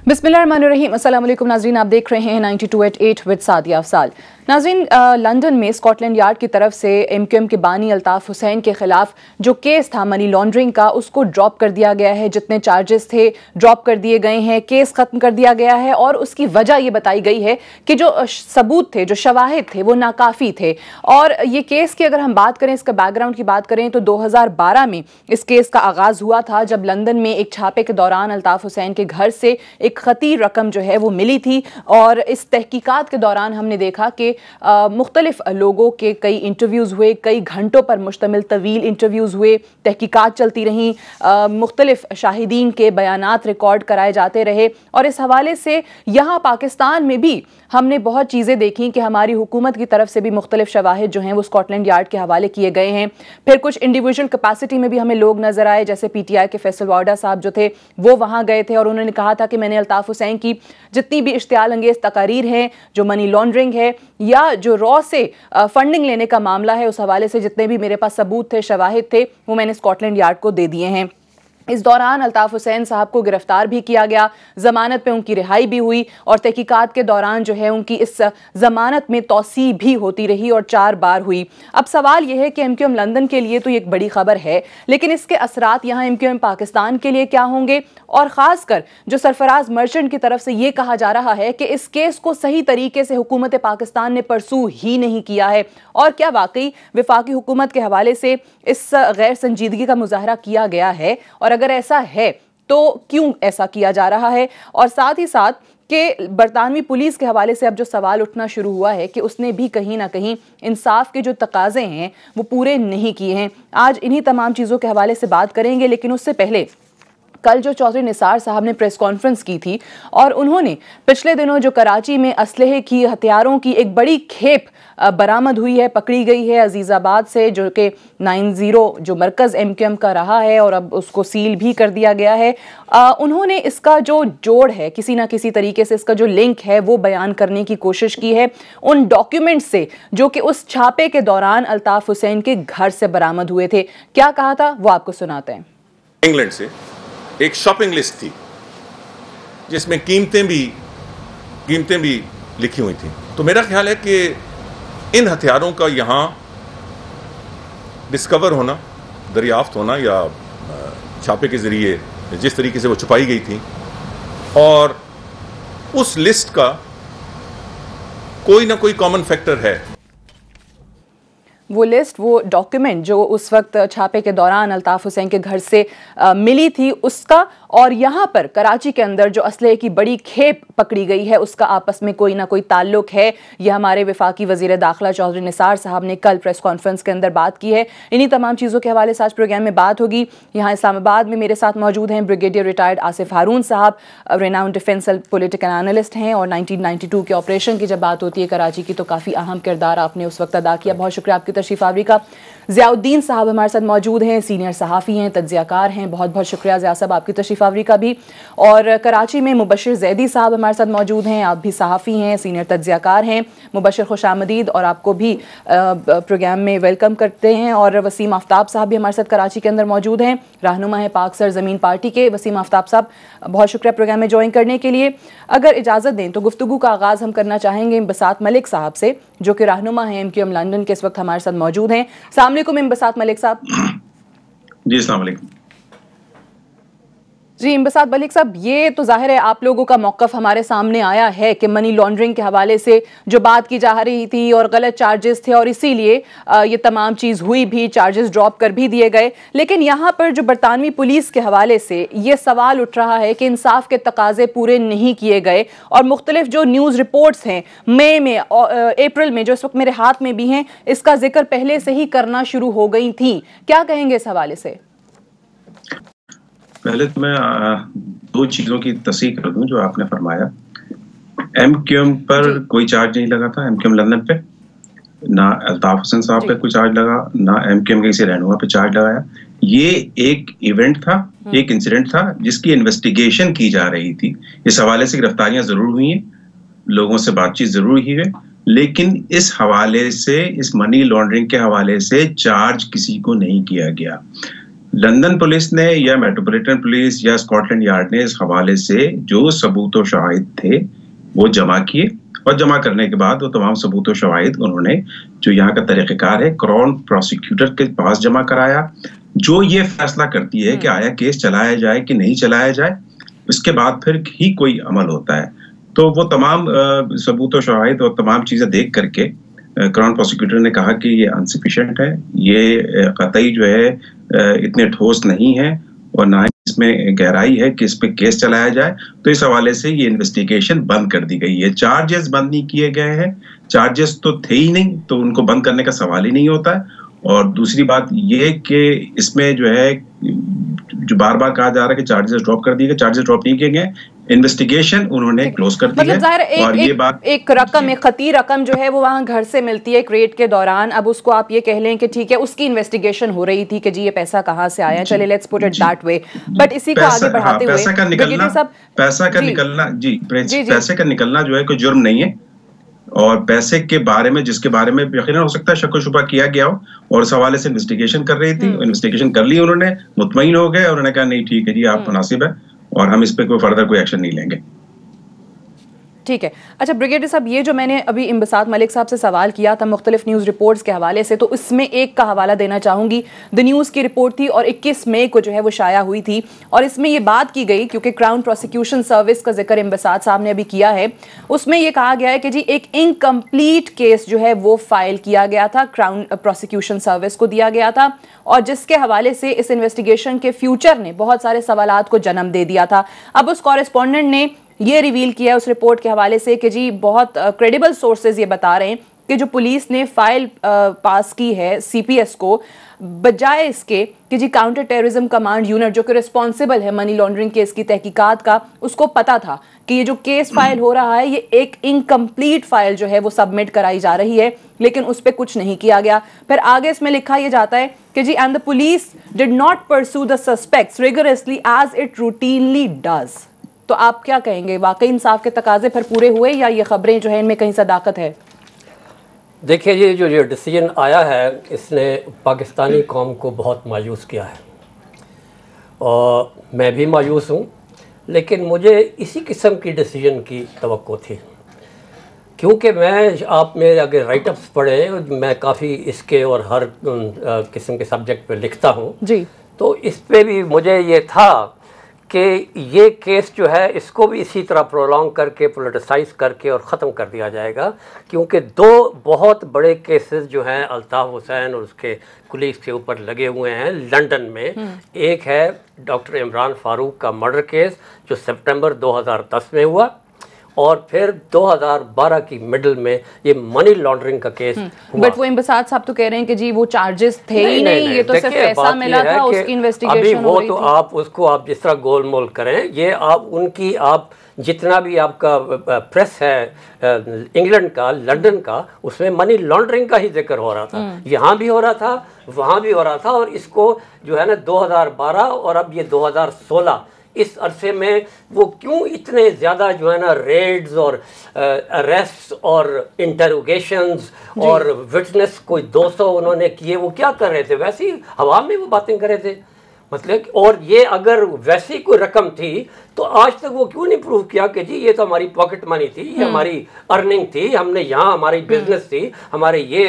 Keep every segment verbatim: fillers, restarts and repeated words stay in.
बिस्मिल्लाहिर्रहमानिर्रहीम। अस्सलाम वालेकुम नाज़रीन, आप देख रहे हैं ninety two eight eight with Saadia Afzal. नाज़रीन, लंदन में स्कॉटलैंड यार्ड की तरफ से एम क्यू एम के बानी अल्ताफ़ हुसैन के खिलाफ जो केस था मनी लॉन्ड्रिंग का, उसको ड्रॉप कर दिया गया है। जितने चार्जेस थे ड्रॉप कर दिए गए हैं, केस ख़त्म कर दिया गया है और उसकी वजह ये बताई गई है कि जो सबूत थे, जो शवाहिद थे, वो नाकाफ़ी थे। और ये केस की अगर हम बात करें, इसका बैकग्राउंड की बात करें तो दो हज़ार बारह में इस केस का आगाज़ हुआ था, जब लंदन में एक छापे के दौरान अल्ताफ़ हुसैन के घर से एक खतीर रकम जो है वो मिली थी। और इस तहकीकात के दौरान हमने देखा कि मुख्तलिफ लोगों के कई इंटरव्यूज़ हुए, कई घंटों पर मुश्तमिल तवील इंटरव्यूज़ हुए, तहकीकात चलती रहीं, मुख्तलिफ शाहिदीन के बयानात रिकॉर्ड कराए जाते रहे। और इस हवाले से यहाँ पाकिस्तान में भी हमने बहुत चीज़ें देखी कि हमारी हुकूमत की तरफ से भी मुख्तलिफ शवाहिद जो हैं वो स्कॉटलैंड यार्ड के हवाले किए गए हैं। फिर कुछ इंडिविजुअल कैपेसिटी में भी हमें लोग नजर आए, जैसे पी टी आई के फैसल वाडा साहब जो थे वो वहाँ गए थे और उन्होंने कहा था कि मैंने अल्ताफ़ हुसैन की जितनी भी इश्तियाल अंगेज़ तकारीर हैं, जो मनी लॉन्ड्रिंग है या जो रॉ से फंडिंग लेने का मामला है, उस हवाले से जितने भी मेरे पास सबूत थे, शवाहिद थे, वो मैंने स्कॉटलैंड यार्ड को दे दिए हैं। इस दौरान अल्ताफ़ हुसैन साहब को गिरफ्तार भी किया गया, ज़मानत पे उनकी रिहाई भी हुई और तहकीकात के दौरान जो है उनकी इस ज़मानत में तौसी भी होती रही और चार बार हुई। अब सवाल यह है कि एम क्यू एम लंदन के लिए तो ये एक बड़ी खबर है, लेकिन इसके असरात यहाँ एम क्यू एम पाकिस्तान के लिए क्या होंगे? और ख़ासकर जो सरफराज मर्चेंट की तरफ से ये कहा जा रहा है कि इस केस को सही तरीके से हुकूमत पाकिस्तान ने परसू ही नहीं किया है, और क्या वाकई वफाकी हुकूमत के हवाले से इस गैर संजीदगी का मुजाहरा किया गया है, और अगर ऐसा है तो क्यों ऐसा किया जा रहा है? और साथ ही साथ कि बरतानवी पुलिस के हवाले से अब जो सवाल उठना शुरू हुआ है कि उसने भी कहीं ना कहीं इंसाफ के जो तकाजे हैं वो पूरे नहीं किए हैं। आज इन्हीं तमाम चीज़ों के हवाले से बात करेंगे, लेकिन उससे पहले कल जो चौधरी निसार साहब ने प्रेस कॉन्फ्रेंस की थी और उन्होंने पिछले दिनों जो कराची में असलहे की, हथियारों की एक बड़ी खेप बरामद हुई है, पकड़ी गई है अजीज़ाबाद से, जो कि नाइन ज़ीरो जो मरकज़ एम क्यू एम का रहा है और अब उसको सील भी कर दिया गया है, आ, उन्होंने इसका जो जोड़ है, किसी ना किसी तरीके से इसका जो लिंक है वो बयान करने की कोशिश की है उन डॉक्यूमेंट्स से जो कि उस छापे के दौरान अल्ताफ़ हुसैन के घर से बरामद हुए थे। क्या कहा था वो आपको सुनाते हैं। इंग्लैंड से एक शॉपिंग लिस्ट थी जिसमें कीमतें भी कीमतें भी लिखी हुई थी। तो मेरा ख्याल है कि इन हथियारों का यहाँ डिस्कवर होना, दरियाफ्त होना या छापे के जरिए जिस तरीके से वो छुपाई गई थी, और उस लिस्ट का कोई ना कोई कॉमन फैक्टर है। वो लिस्ट, वो डॉक्यूमेंट जो उस वक्त छापे के दौरान अल्ताफ़ हुसैन के घर से आ, मिली थी, उसका और यहाँ पर कराची के अंदर जो असलहे की बड़ी खेप पकड़ी गई है उसका आपस में कोई ना कोई ताल्लुक है। यह हमारे वफाकी वज़ीर दाखिला चौधरी निसार साहब ने कल प्रेस कॉन्फ्रेंस के अंदर बात की है। इन्हीं तमाम चीज़ों के हवाले से आज प्रोग्राम में बात होगी। यहाँ इस्लामाबाद में मेरे साथ मौजूद हैं ब्रिगेडियर रिटायर्ड आसिफ हारून साहब, रेनाउंड डिफेंस पॉलिटिकल एनालिस्ट हैं, और नाइनटीन नाइन्टी टू के ऑपरेशन की जब बात होती है कराची की तो काफ़ी अहम किरदार आपने उस वक्त अदा किया। बहुत शुक्रिया आपकी तशरीफ आवरी का। ज़ियाउद्दीन साहब हमारे साथ मौजूद हैं, सीनियर सहाफ़ी हैं, तज्ज़ियाकार हैं, बहुत बहुत शुक्रिया ज़िया साहब आपकी तशरीफ आवरी का भी। और कराची में मुबशिर ज़ैदी साहब हमारे साथ मौजूद हैं, आप भी सहाफ़ी हैं, सीनियर तज्ज़ियाकार हैं। मुबशिर खुशामदीद, और आपको भी प्रोग्राम में वेलकम करते हैं। और वसीम आफ्ताब साहब भी हमारे साथ कराची के अंदर मौजूद हैं, रहनुमा है पाक सर ज़मीन पार्टी के। वसीम आफ्ताब साहब बहुत शुक्रिया प्रोग्राम में ज्वाइन करने के लिए। अगर इजाज़त दें तो गुफ्तगू का आगाज़ हम करना चाहेंगे इम्बसात मलिक साहब से, जो कि रहनुमा है एम क्यू एम लंदन के, इस वक्त हमारे साथ मौजूद हैं। अस्सलाम वालेकुम इम्बसात मलिक साहब। जी अस्सलाम वालेकुम। जी इम्बसात मलिक साहब, ये तो जाहिर है आप लोगों का मौक़िफ़ हमारे सामने आया है कि मनी लॉन्ड्रिंग के हवाले से जो बात की जा रही थी और गलत चार्जेस थे और इसीलिए ये तमाम चीज़ हुई भी, चार्जेस ड्रॉप कर भी दिए गए। लेकिन यहाँ पर जो बरतानवी पुलिस के हवाले से ये सवाल उठ रहा है कि इंसाफ के तकाजे पूरे नहीं किए गए, और मुख्तलिफ जो न्यूज़ रिपोर्ट्स हैं मई में और अप्रैल में जो इस वक्त मेरे हाथ में भी हैं, इसका जिक्र पहले से ही करना शुरू हो गई थी। क्या कहेंगे इस हवाले से? पहले तो मैं दो चीज़ों की तस्दीक कर दूं जो आपने फरमाया। एम क्यू एम पर कोई चार्ज नहीं लगा था, एम क्यू एम लंदन पे ना अल्ताफ़ हुसैन साहब पे कोई चार्ज लगा, ना एम क्यू एम के किसी रहनुमा पे चार्ज लगाया। ये एक इवेंट था, एक इंसिडेंट था जिसकी इन्वेस्टिगेशन की जा रही थी। इस हवाले से गिरफ्तारियां जरूर हुई हैं, लोगों से बातचीत जरूर हुई है, लेकिन इस हवाले से, इस मनी लॉन्ड्रिंग के हवाले से चार्ज किसी को नहीं किया गया। लंदन पुलिस ने या मेट्रोपॉलिटन पुलिस या स्कॉटलैंड यार्ड ने इस हवाले से जो सबूत और शवाहिद थे वो जमा किए, और जमा करने के बाद वो तमाम सबूत और शवाहिद उन्होंने जो यहाँ का तरीक़ेकार है क्राउन प्रोसिक्यूटर के पास जमा कराया, जो ये फैसला करती है कि आया केस चलाया जाए कि नहीं चलाया जाए, उसके बाद फिर ही कोई अमल होता है। तो वो तमाम सबूत और शवाहिद और तमाम चीज़ें देख करके क्राउन प्रोसिक्यूटर ने कहा कि ये अनसफिशिएंट है, ये कतई जो है इतने ठोस नहीं है और ना ही इसमें गहराई है कि इस पे केस चलाया जाए। तो इस हवाले से ये इन्वेस्टिगेशन बंद कर दी गई है। चार्जेस बंद नहीं किए गए हैं, चार्जेस तो थे ही नहीं, तो उनको बंद करने का सवाल ही नहीं होता है। और दूसरी बात ये कि इसमें जो है जो बार बार कहा जा रहा है कि चार्जेस ड्रॉप कर दिए गए, चार्जेस ड्रॉप नहीं किए गए, इन्वेस्टिगेशन उन्होंने क्लोज कर दी मतलब ज़ाहिर है। एक, और एक, ये बात एक रकम, एक खती रकम जो है वो वहां घर से मिलती है एक रेड के दौरान, अब उसको आप ये कह लें कि ठीक है उसकी इन्वेस्टिगेशन हो रही थी कि जी ये पैसा कहाँ से आया, चले let's put it that way, but इसी को आगे बढ़ाते हुए पैसा का निकलना पैसा का निकलना जी पैसे का निकलना जो है कोई जुर्म नहीं है, और पैसे के बारे में जिसके बारे में यकीनन हो सकता है शक व शुबा किया गया हो और इस हवाले से इन्वेस्टिगेशन कर रही थी, इन्वेस्टिगेशन कर ली उन्होंने, मुतमईन हो गए और उन्होंने कहा नहीं ठीक है जी आप मुनासिब है और हम इस पे कोई फर्दर कोई एक्शन नहीं लेंगे। ठीक है। अच्छा ब्रिगेडियर साहब, ये जो मैंने अभी इम्बसात मलिक साहब से सवाल किया था मुख्तलिफ न्यूज़ रिपोर्ट्स के हवाले से, तो इसमें एक का हवाला देना चाहूँगी। द न्यूज़ की रिपोर्ट थी और इक्कीस मई को जो है वो शाया हुई थी, और इसमें ये बात की गई, क्योंकि क्राउन प्रोसिक्यूशन सर्विस का जिक्र इम्बसात साहब ने अभी किया है, उसमें यह कहा गया है कि जी एक इनकम्प्लीट केस जो है वो फाइल किया गया था, क्राउन प्रोसिक्यूशन सर्विस को दिया गया था, और जिसके हवाले से इस इन्वेस्टिगेशन के फ्यूचर ने बहुत सारे सवालात को जन्म दे दिया था। अब उस कॉरेस्पॉन्डेंट ने ये रिवील किया उस रिपोर्ट के हवाले से कि जी बहुत क्रेडिबल सोर्सेज ये बता रहे हैं कि जो पुलिस ने फाइल पास की है सीपीएस को, बजाय इसके कि जी काउंटर टेररिज्म कमांड यूनिट जो कि रिस्पॉन्सिबल है मनी लॉन्ड्रिंग केस की तहकीकात का, उसको पता था कि ये जो केस फाइल हो रहा है ये एक इनकम्प्लीट फाइल जो है वो सबमिट कराई जा रही है, लेकिन उस पर कुछ नहीं किया गया। फिर आगे इसमें लिखा यह जाता है कि जी and the police did not pursue the suspects rigorously as it routinely does. तो आप क्या कहेंगे, वाकई इंसाफ के तकाजे फिर पूरे हुए या ये खबरें जो है इनमें कहीं सदाकत है? देखिए, ये जो ये डिसीजन आया है इसने पाकिस्तानी कौम को बहुत मायूस किया है और मैं भी मायूस हूँ, लेकिन मुझे इसी किस्म की डिसीजन की तवक्को थी, क्योंकि मैं आप मेरे अगर राइटअप्स पढ़े, मैं काफ़ी इसके और हर किस्म के सब्जेक्ट पे लिखता हूँ जी, तो इस पे भी मुझे ये था कि ये केस जो है इसको भी इसी तरह प्रोलॉन्ग करके पोलिटिसाइज करके और ख़त्म कर दिया जाएगा, क्योंकि दो बहुत बड़े केसेस जो हैं अल्ताफ़ हुसैन और उसके पुलिस के ऊपर लगे हुए हैं लंदन में। एक है डॉक्टर इमरान फारूक का मर्डर केस जो सितंबर दो हज़ार दस में हुआ, और फिर दो हज़ार बारह की मिडल में ये मनी लॉन्ड्रिंग का केस हुआ। बट वो इम्बसात साहब तो कह रहे हैं कि जी वो चार्जेस थे ही नहीं, नहीं, नहीं, ये तो सिर्फ पैसा मिला था, उसकी इन्वेस्टिगेशन अभी वो हो रही तो थी। आप उसको आप जिस तरह गोलमोल करें, ये आप उनकी आप जितना भी आपका प्रेस है इंग्लैंड का, लंदन का, उसमें मनी लॉन्ड्रिंग का ही जिक्र हो रहा था, यहाँ भी हो रहा था, वहाँ भी हो रहा था, और इसको जो है ना दो हज़ार बारह और अब ये दो हज़ार सोलह इस अरसे में वो क्यों इतने ज़्यादा जो है ना रेड्स और अरेस्ट और इंटरोगेशंस और विटनेस कोई दो सौ उन्होंने किए, वो क्या कर रहे थे? वैसे ही हवा में वो बातें कर रहे थे, मतलब। और ये अगर वैसी कोई रकम थी तो आज तक वो क्यों नहीं प्रूव किया कि जी ये तो हमारी पॉकेट मनी थी, ये हमारी अर्निंग थी, हमने यहाँ हमारी बिजनेस थी, हमारे ये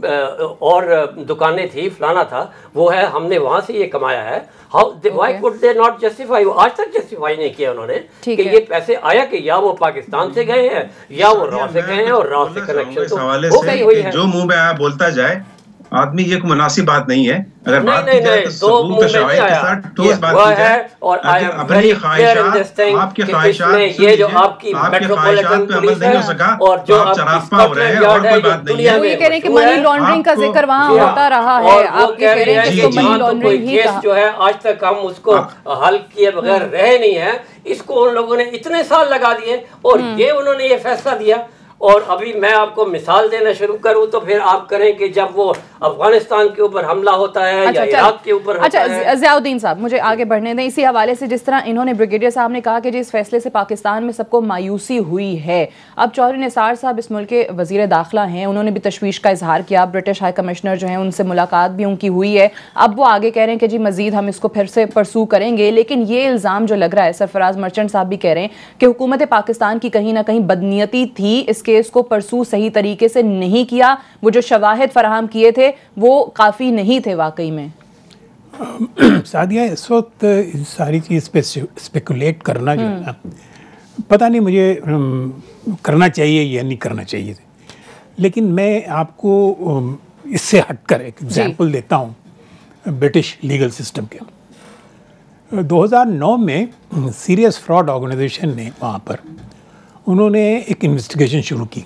और दुकानें थी, फलाना था, वो है, हमने वहाँ से ये कमाया है। How why could they not justify? आज तक जस्टिफाई नहीं किया उन्होंने कि ये पैसे आया कि या वो पाकिस्तान से गए हैं या वो रॉ से गए हैं, और रॉ से कनेक्शन तो हो गई हुई है। जो मुंह में आया बोलता जाए आदमी, ये कोई मुनासिब बात नहीं है। अगर नहीं, बात नहीं, की जाए तो सबूत और शवाहिद के साथ ठोस बात की जाए, और अपनी ख्वाहिशात, आपके ख्वाहिशात, ये जो आपकी मेट्रोपॉलिटन पुलिस है और जो आप स्कॉटलैंड यार्ड है, जो दुनिया में ये कह रहे हैं कि मनी लॉन्ड्रिंग का जिक्र वहाँ होता रहा है, आप कह रहे हैं कि इसको मनी लॉन्ड्रिंग ही कहा। जो है आज तक हम उसको हल किए बगैर रहे नहीं है, इसको उन लोगों ने इतने साल लगा दिए और ये उन्होंने ये फैसला दिया। और अभी मैं आपको मिसाल देना शुरू करूं तो फिर आप करें कि जब वो अफगानिस्तान के ऊपर हमला होता है अच्छा, या इराक के ऊपर अच्छा, होता है। ज़ियाउद्दीन साहब मुझे आगे बढ़ने दें इसी हवाले से, जिस तरह इन्होंने ब्रिगेडियर साहब ने कहा कि जी इस फैसले से पाकिस्तान में सबको मायूसी हुई है। अब चौधरी निसार साहब इस मुल्क के वज़ीर दाखिला हैं, उन्होंने भी तशवीश का इजहार किया, ब्रिटिश हाई कमिश्नर जो हैं उनसे मुलाकात भी उनकी हुई है। अब वो आगे कह रहे हैं कि जी मजीद हम इसको फिर से परसू करेंगे, लेकिन ये इल्ज़ाम जो लग रहा है, सरफराज मर्चेंट साहब भी कह रहे हैं कि हुकूमत पाकिस्तान की कहीं ना कहीं बदनीयती थी, इस केस को परसू सही तरीके से नहीं किया, वो जो शवाहिद फराहम किए थे वो काफ़ी नहीं थे वाकई में। सादिया, इस वक्त इस सारी चीज़ पे स्पेकुलेट करना जो है ना, पता नहीं मुझे करना चाहिए या नहीं करना चाहिए, लेकिन मैं आपको इससे हटकर एक एग्जांपल देता हूँ ब्रिटिश लीगल सिस्टम के। दो हज़ार नौ में सीरियस फ्रॉड ऑर्गेनाइजेशन ने वहाँ पर उन्होंने एक इन्वेस्टिगेशन शुरू की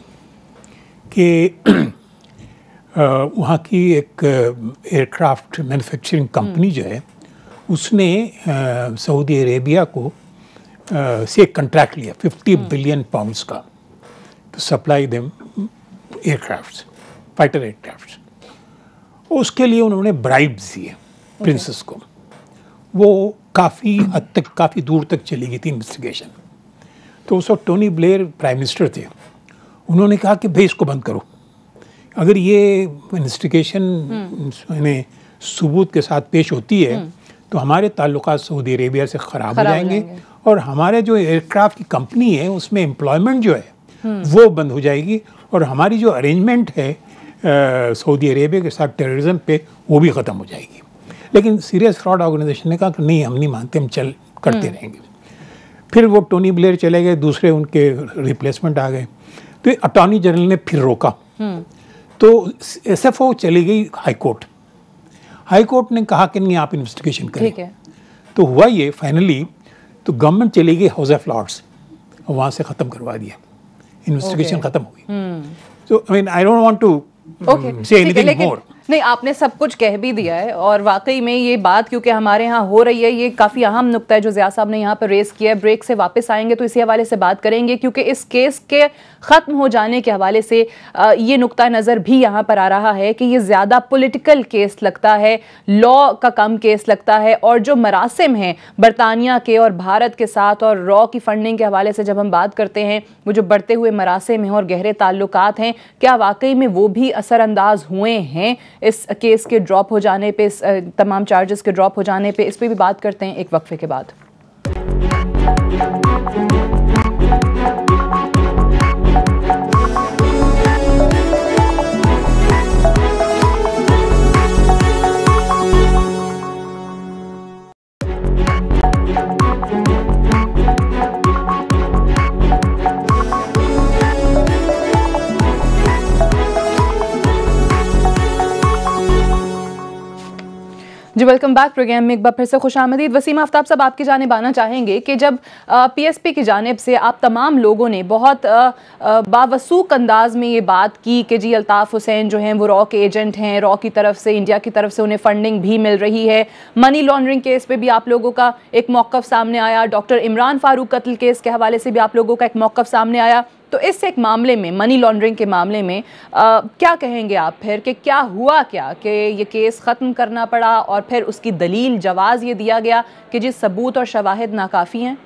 कि वहाँ की एक एयरक्राफ्ट मैन्युफैक्चरिंग कंपनी जो है उसने सऊदी अरेबिया को आ, से एक कॉन्ट्रैक्ट लिया फिफ्टी बिलियन पाउंड्स का to supply them aircrafts, fighter aircrafts. उसके लिए उन्होंने ब्राइब्स दिए प्रिंसेस को। वो काफ़ी हद तक, काफ़ी दूर तक चली गई थी इन्वेस्टिगेशन। तो उस वक्त टोनी ब्लेयर प्राइम मिनिस्टर थे, उन्होंने कहा कि भाई इसको बंद करो, अगर ये इन्वेस्टिगेशन में सबूत के साथ पेश होती है तो हमारे ताल्लुकात सऊदी अरेबिया से ख़राब हो जाएंगे, जाएंगे और हमारे जो एयरक्राफ्ट की कंपनी है उसमें एम्प्लॉयमेंट जो है वो बंद हो जाएगी और हमारी जो अरेंजमेंट है सऊदी अरेबिया के साथ टेररिज्म पे वो भी ख़त्म हो जाएगी। लेकिन सीरियस फ्रॉड ऑर्गेनाइजेशन ने कहा कि नहीं, हम नहीं मानते, हम चल करते रहेंगे। फिर वो टोनी ब्लेयर चले गए, दूसरे उनके रिप्लेसमेंट आ गए, तो अटॉर्नी जनरल ने फिर रोका। तो एस एफ ओ चली गई हाई कोर्ट। हाई कोर्ट ने कहा कि नहीं, आप इन्वेस्टिगेशन करें। तो हुआ ये फाइनली, तो गवर्नमेंट चली गई हाउस ऑफ लॉर्ड्स और वहाँ से ख़त्म करवा दिया, इन्वेस्टिगेशन okay. ख़त्म हो गई। तो I mean I don't want to say anything more. नहीं, आपने सब कुछ कह भी दिया है और वाकई में ये बात क्योंकि हमारे यहाँ हो रही है, ये काफ़ी अहम नुक्ता है जो ज़िया साहब ने यहाँ पर रेस किया है। ब्रेक से वापस आएंगे तो इसी हवाले से बात करेंगे क्योंकि इस केस के ख़त्म हो जाने के हवाले से ये नुक्ता नज़र भी यहाँ पर आ रहा है कि ये ज़्यादा पॉलिटिकल केस लगता है, लॉ का कम केस लगता है। और जो मरासिम हैं बरतानिया के और भारत के साथ और रॉ की फंडिंग के हवाले से जब हम बात करते हैं, वो जो बढ़ते हुए मरासिम हैं और गहरे ताल्लुकात हैं, क्या वाकई में वो भी असरअंदाज हुए हैं इस केस के ड्रॉप हो जाने पे, इस तमाम चार्जेस के ड्रॉप हो जाने पे? इस पे भी बात करते हैं एक वक्फे के बाद। जी वेलकम बैक प्रोग्राम में एक बार फिर से खुशामदीद। वसीम आफ्ताब साहब, आपकी जानिब आना चाहेंगे कि जब पीएसपी की जानिब से आप तमाम लोगों ने बहुत बावसूक अंदाज में ये बात की कि जी अल्ताफ़ हुसैन जो हैं वो रॉ के एजेंट हैं, रॉ की तरफ से, इंडिया की तरफ से उन्हें फंडिंग भी मिल रही है, मनी लॉन्ड्रिंग केस पे भी आप लोगों का एक मौक़िफ़ सामने आया, डॉक्टर इमरान फारूक कत्ल केस के हवाले से भी आप लोगों का एक मौक़िफ़ सामने आया, तो इस एक मामले में, मनी लॉन्ड्रिंग के मामले में आ, क्या कहेंगे आप फिर कि क्या हुआ क्या कि ये केस ख़त्म करना पड़ा और फिर उसकी दलील जवाज़ ये दिया गया कि जी सबूत और शवाहिद नाकाफ़ी हैं?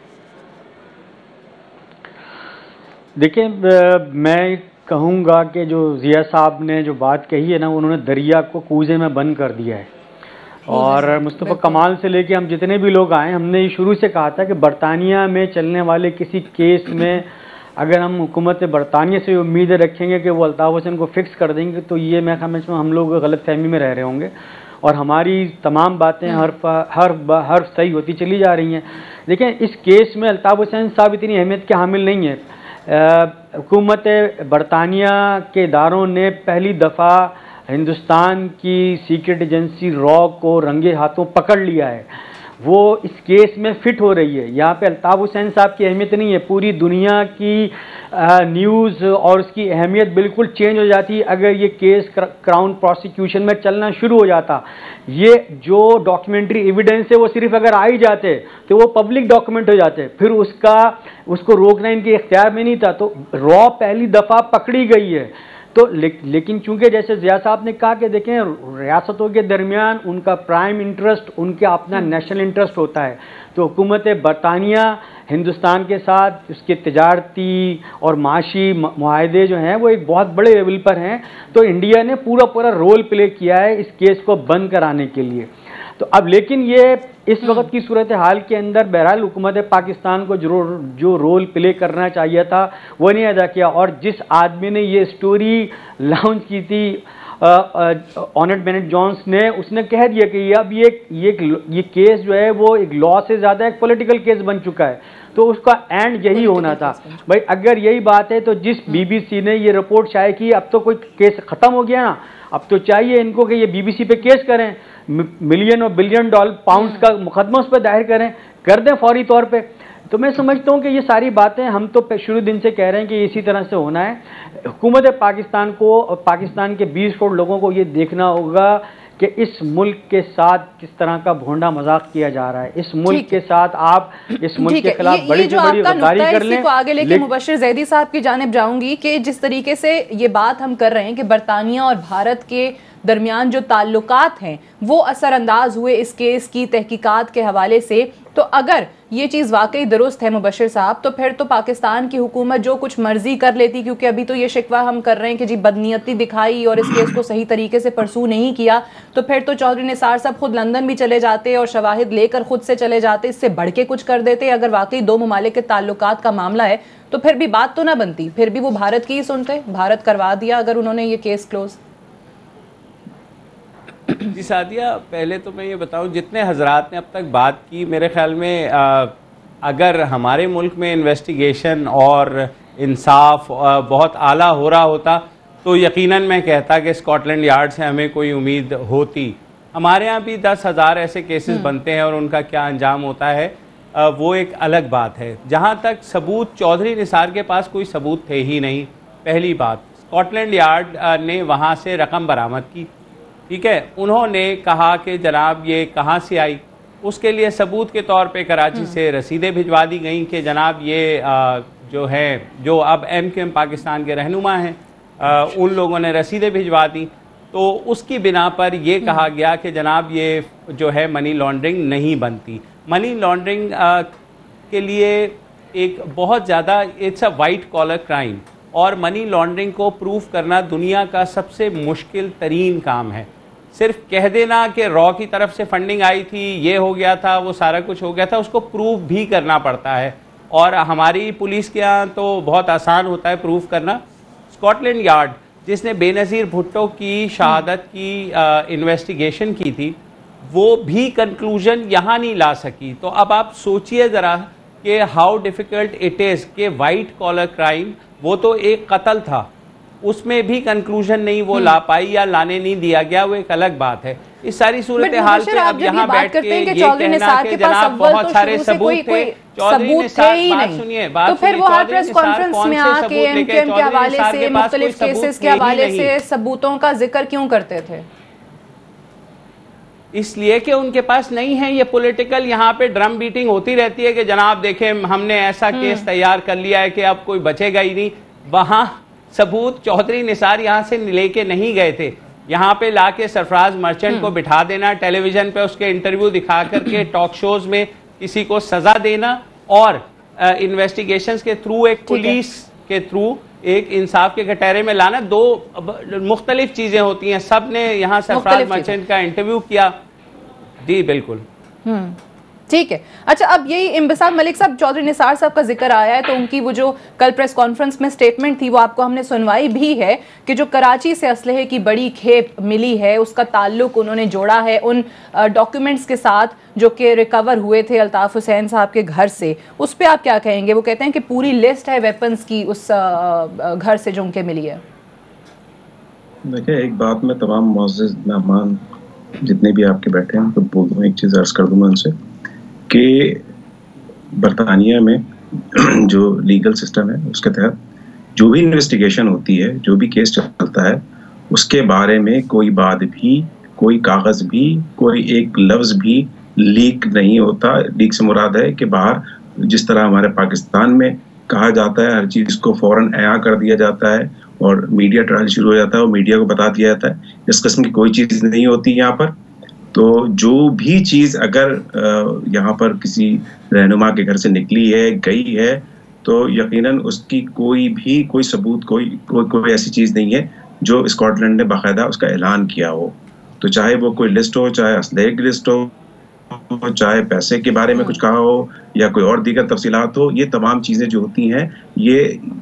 देखिए, मैं कहूँगा कि जो ज़िया साहब ने जो बात कही है ना, उन्होंने दरिया को कूजे में बंद कर दिया है। और मुस्तफ़ा कमाल से लेके हम जितने भी लोग आए, हमने ये शुरू से कहा था कि बरतानिया में चलने वाले किसी केस में अगर हम हुकूमत बरतानिया से उम्मीदें रखेंगे कि वो अल्ताफ़ हुसैन को फिक्स कर देंगे, तो ये मैं समझ में हम लोग गलत फहमी में रह रहे होंगे और हमारी तमाम बातें हर हर हर सही होती चली जा रही हैं। देखें, इस केस में अल्ताफ़ हुसैन साहब इतनी अहमियत के हामिल नहीं है। हुकूमत बरतानिया के इदारों ने पहली दफ़ा हिंदुस्तान की सीक्रेट एजेंसी रॉ को रंगे हाथों पकड़ लिया है वो इस केस में फिट हो रही है। यहाँ पे अल्ताफ़ हुसैन साहब की अहमियत नहीं है, पूरी दुनिया की न्यूज़ और उसकी अहमियत बिल्कुल चेंज हो जाती है अगर ये केस क्राउन प्रोसिक्यूशन में चलना शुरू हो जाता। ये जो डॉक्यूमेंट्री एविडेंस है वो सिर्फ अगर आ ही जाते तो वो पब्लिक डॉक्यूमेंट हो जाते, फिर उसका उसको रोकना इनके इख्तियार में नहीं था। तो रॉ पहली दफ़ा पकड़ी गई है। तो ले, लेकिन चूंकि जैसे ज़िया साहब ने कहा कि देखें, रियासतों के दरमियान उनका प्राइम इंटरेस्ट, उनके अपना नेशनल इंटरेस्ट होता है। तो हुकूमत बरतानिया हिंदुस्तान के साथ उसके तिजारती और माशी मुआहदे जो हैं वो एक बहुत बड़े लेवल पर हैं। तो इंडिया ने पूरा पूरा रोल प्ले किया है इस केस को बंद कराने के लिए। तो अब लेकिन ये इस वक्त की सूरत हाल के अंदर बहरहाल हुकूमत पाकिस्तान को जो जो रोल प्ले करना चाहिए था वो नहीं अदा किया। और जिस आदमी ने ये स्टोरी लॉन्च की थी ऑनेट बेनेट जॉन्स ने, उसने कह दिया कि अब ये ये ये केस जो है वो एक लॉ से ज़्यादा एक पॉलिटिकल केस बन चुका है। तो उसका एंड यही होना था। भाई अगर यही बात है तो जिस बीबीसी ने ये रिपोर्ट शाये की, अब तो कोई केस ख़त्म हो गया ना, अब तो चाहिए इनको कि ये बीबीसी पे केस करें, मिलियन और बिलियन डॉलर पाउंड्स का मुकदमा उस पर दायर करें, कर दें फौरी तौर पे। तो मैं समझता हूँ कि ये सारी बातें हम तो शुरू दिन से कह रहे हैं कि इसी तरह से होना है। हुकूमत पाकिस्तान को, पाकिस्तान के बीस करोड़ लोगों को ये देखना होगा कि इस मुल्क के साथ किस तरह का भोंडा मजाक किया जा रहा है। इस मुल्क के साथ आप इस मुल्क के खिलाफ ये, बड़ी ये से बड़ी गद्दारी कर लें। को आगे लेके मुबश्शिर जैदी साहब की जानिब जाऊंगी कि जिस तरीके से ये बात हम कर रहे हैं कि बरतानिया और भारत के दरमियान जो ताल्लुकात हैं वो असरअंदाज हुए इस केस की तहकीकात के हवाले से, तो अगर ये चीज़ वाकई दुरुस्त है मुबश्शिर साहब, तो फिर तो पाकिस्तान की हुकूमत जो कुछ मर्जी कर लेती, क्योंकि अभी तो ये शिकवा हम कर रहे हैं कि जी बदनीयती दिखाई और इस केस को सही तरीके से परसू नहीं किया, तो फिर तो चौधरी निसार साहब खुद लंदन भी चले जाते और शवाहिद लेकर खुद से चले जाते, इससे बढ़ के कुछ कर देते। अगर वाकई दो ममालिक के ताल्लुकात का मामला है तो फिर भी बात तो ना बनती, फिर भी वो भारत की ही सुनते, भारत करवा दिया अगर उन्होंने ये केस क्लोज। जी सादिया, पहले तो मैं ये बताऊं, जितने हजरात ने अब तक बात की, मेरे ख्याल में आ, अगर हमारे मुल्क में इन्वेस्टिगेशन और इंसाफ आ, बहुत आला हो रहा होता तो यकीनन मैं कहता कि स्कॉटलैंड यार्ड से हमें कोई उम्मीद होती। हमारे यहाँ भी दस हज़ार ऐसे केसेस बनते हैं और उनका क्या अंजाम होता है आ, वो एक अलग बात है। जहाँ तक सबूत, चौधरी निसार के पास कोई सबूत थे ही नहीं। पहली बात, स्कॉटलैंड यार्ड ने वहाँ से रकम बरामद की, ठीक है, उन्होंने कहा कि जनाब ये कहाँ से आई, उसके लिए सबूत के तौर पे कराची से रसीदें भिजवा दी गई कि जनाब ये आ, जो है जो अब एम क्यू एम पाकिस्तान के रहनुमा हैं, आ, उन लोगों ने रसीदें भिजवा दी। तो उसकी बिना पर ये कहा गया कि जनाब ये जो है मनी लॉन्ड्रिंग नहीं बनती। मनी लॉन्ड्रिंग के लिए एक बहुत ज़्यादा, it's a white collar crime, और मनी लॉन्ड्रिंग को प्रूफ करना दुनिया का सबसे मुश्किल तरीन काम है। सिर्फ कह देना कि रॉ की तरफ से फंडिंग आई थी, ये हो गया था, वो सारा कुछ हो गया था, उसको प्रूफ भी करना पड़ता है। और हमारी पुलिस के यहाँ तो बहुत आसान होता है प्रूफ करना। स्कॉटलैंड यार्ड जिसने बेनज़ीर भुट्टो की शहादत की इन्वेस्टिगेशन की थी, वो भी कंक्लूजन यहाँ नहीं ला सकी। तो अब आप सोचिए ज़रा कि हाउ डिफ़िकल्ट इट इज़ कि वाइट कॉलर क्राइम, वो तो एक कत्ल था, उसमें भी कंक्लूजन नहीं वो ला पाई या लाने नहीं दिया गया, वो एक अलग बात है। इस सारी सूरत हाल पे अब यहाँ बैठ के ये कहना कि जनाब बहुत सारे सबूत थे, चौधरी निसार, बात सुनिए, बात तो फिर वो हर प्रेस कॉन्फ्रेंस में आके एमक्यूएम के हवाले से, मुख्तलिफ केसेस के हवाले से सबूतों का जिक्र क्यों करते थे? इसलिए कि उनके पास नहीं है। ये पॉलिटिकल यहाँ पे ड्रम बीटिंग होती रहती है कि जनाब देखें हमने ऐसा केस तैयार कर लिया है कि अब कोई बचेगा ही नहीं। वहाँ सबूत चौधरी निसार यहाँ से लेके नहीं गए थे, यहाँ पे लाके सरफराज मर्चेंट को बिठा देना, टेलीविजन पे उसके इंटरव्यू दिखा करके टॉक शोज में किसी को सजा देना और इन्वेस्टिगेशंस के थ्रू, एक पुलिस के थ्रू एक इंसाफ के कटहरे में लाना, दो मुख्तलिफ चीजें होती हैं। सब ने यहाँ सरफराज मर्चेंट का इंटरव्यू किया। जी बिल्कुल, ठीक है। अच्छा, अब यही इम्बिसार मलिक साहब, चौधरी निसार साहब का जिक्र आया है, तो उनकी वो जो कल प्रेस कॉन्फ्रेंस में स्टेटमेंट थी वो आपको हमने सुनवाई भी है कि जो कराची से असलहे की बड़ी खेप मिली है उसका ताल्लुक उन्होंने जोड़ा है उन डॉक्यूमेंट्स के साथ जो कि रिकवर हुए थे अल्ताफ़ हुसैन साहब के घर से। उस पर आप क्या कहेंगे? वो कहते हैं कि पूरी लिस्ट है वेपन्स की उस घर से जो उनके मिली है। देखिए, एक बात मैं तमाम मुअज़्ज़िज़ मेहमान जितने भी आपके बैठे हैं तो बोल दूँ, एक चीज़ अर्ज़ कर दूँ मैं उनसे कि बरतानिया में जो लीगल सिस्टम है उसके तहत जो भी इन्वेस्टिगेशन होती है, जो भी केस चलता है, उसके बारे में कोई बात भी, कोई कागज भी, कोई एक लफ्ज भी लीक नहीं होता। लीक से मुराद है कि बाहर जिस तरह हमारे पाकिस्तान में कहा जाता है, हर चीज़ को फौरन अया कर दिया जाता है और मीडिया ट्रायल शुरू हो जाता है और मीडिया को बता दिया जाता है, इस किस्म की कोई चीज़ नहीं होती यहाँ पर। तो जो भी चीज़ अगर यहाँ पर किसी रहनुमा के घर से निकली है, गई है, तो यकीनन उसकी कोई भी कोई सबूत, कोई कोई कोई ऐसी चीज़ नहीं है जो स्कॉटलैंड ने बाकायदा उसका ऐलान किया हो। तो चाहे वो कोई लिस्ट हो, चाहे असलहे की लिस्ट हो, चाहे पैसे के बारे में कुछ कहा हो या कोई और दीगर तफसीलात हो, ये तमाम चीज़ें जो होती हैं ये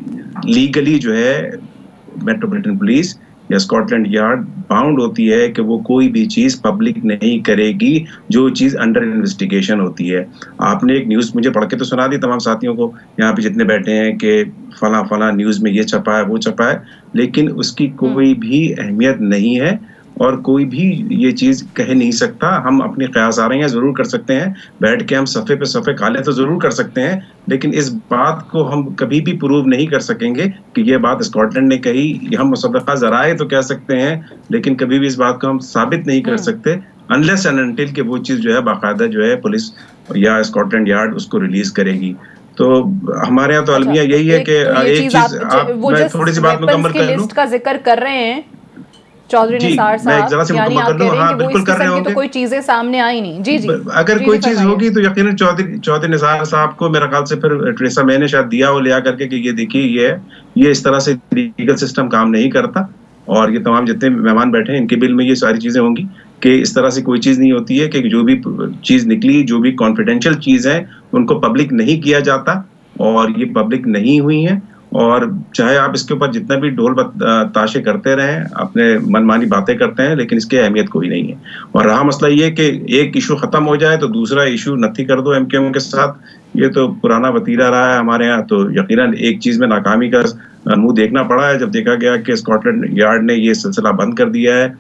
लीगली जो है मेट्रोपॉलिटन पुलिस या स्कॉटलैंड यार्ड बाउंड होती है कि वो कोई भी चीज़ पब्लिक नहीं करेगी जो चीज़ अंडर इन्वेस्टिगेशन होती है। आपने एक न्यूज़ मुझे पढ़ के तो सुना दी तमाम साथियों को यहाँ पे जितने बैठे हैं कि फला फला न्यूज़ में ये छपा है, वो छपा है, लेकिन उसकी कोई भी अहमियत नहीं है और कोई भी ये चीज़ कह नहीं सकता। हम अपनी क़यास आ रही हैं ज़रूर कर सकते हैं, बैठ के हम सफ़े पे सफ़े काले तो ज़रूर कर सकते हैं, लेकिन इस बात को हम कभी भी प्रूव नहीं कर सकेंगे कि ये बात स्कॉटलैंड ने कही। हम मुसद्दक़ा ज़राए तो कह सकते हैं, लेकिन कभी भी इस बात को हम साबित नहीं कर सकते अनलेस एंड अनटिल कि वो चीज़ जो है बाकायदा जो है पुलिस या स्कॉटलैंड यार्ड उसको रिलीज़ करेगी। तो हमारे यहाँ तो अलमिया यही है कि एक चीज़ मैं थोड़ी सी बात मुकम्मल कर लूं। का जिक्र कर रहे हैं चौधरी निसार साहब, यानी आप कह रहे हैं कि वो इस किस्म की तो कोई चीजें सामने आई नहीं। जी जी, अगर कोई चीज होगी तो यकीनन चौधरी चौधरी निसार साहब को मेरा ख्याल से फिर टेरेसा मे ने शायद दिया हो लिया करके कि ये देखिए ये ये इस तरह से लीगल सिस्टम काम नहीं करता और ये तमाम जितने मेहमान बैठे हैं इनके बिल में ये सारी चीजें होंगी कि इस तरह से कोई चीज नहीं होती है कि जो भी चीज निकली, जो भी कॉन्फिडेंशियल चीज है उनको पब्लिक नहीं किया जाता और ये पब्लिक नहीं हुई है। और चाहे आप इसके ऊपर जितना भी ढोल ताशे करते रहें, अपने मनमानी बातें करते हैं, लेकिन इसकी अहमियत कोई नहीं है। और रहा मसला ये कि एक इशू खत्म हो जाए तो दूसरा इशू नथी कर दो एमक्यूएम के साथ, ये तो पुराना वतीरा रहा है हमारे यहाँ। तो यकीनन एक चीज में नाकामी का मुंह देखना पड़ा है जब देखा गया कि स्कॉटलैंड यार्ड ने ये सिलसिला बंद कर दिया है,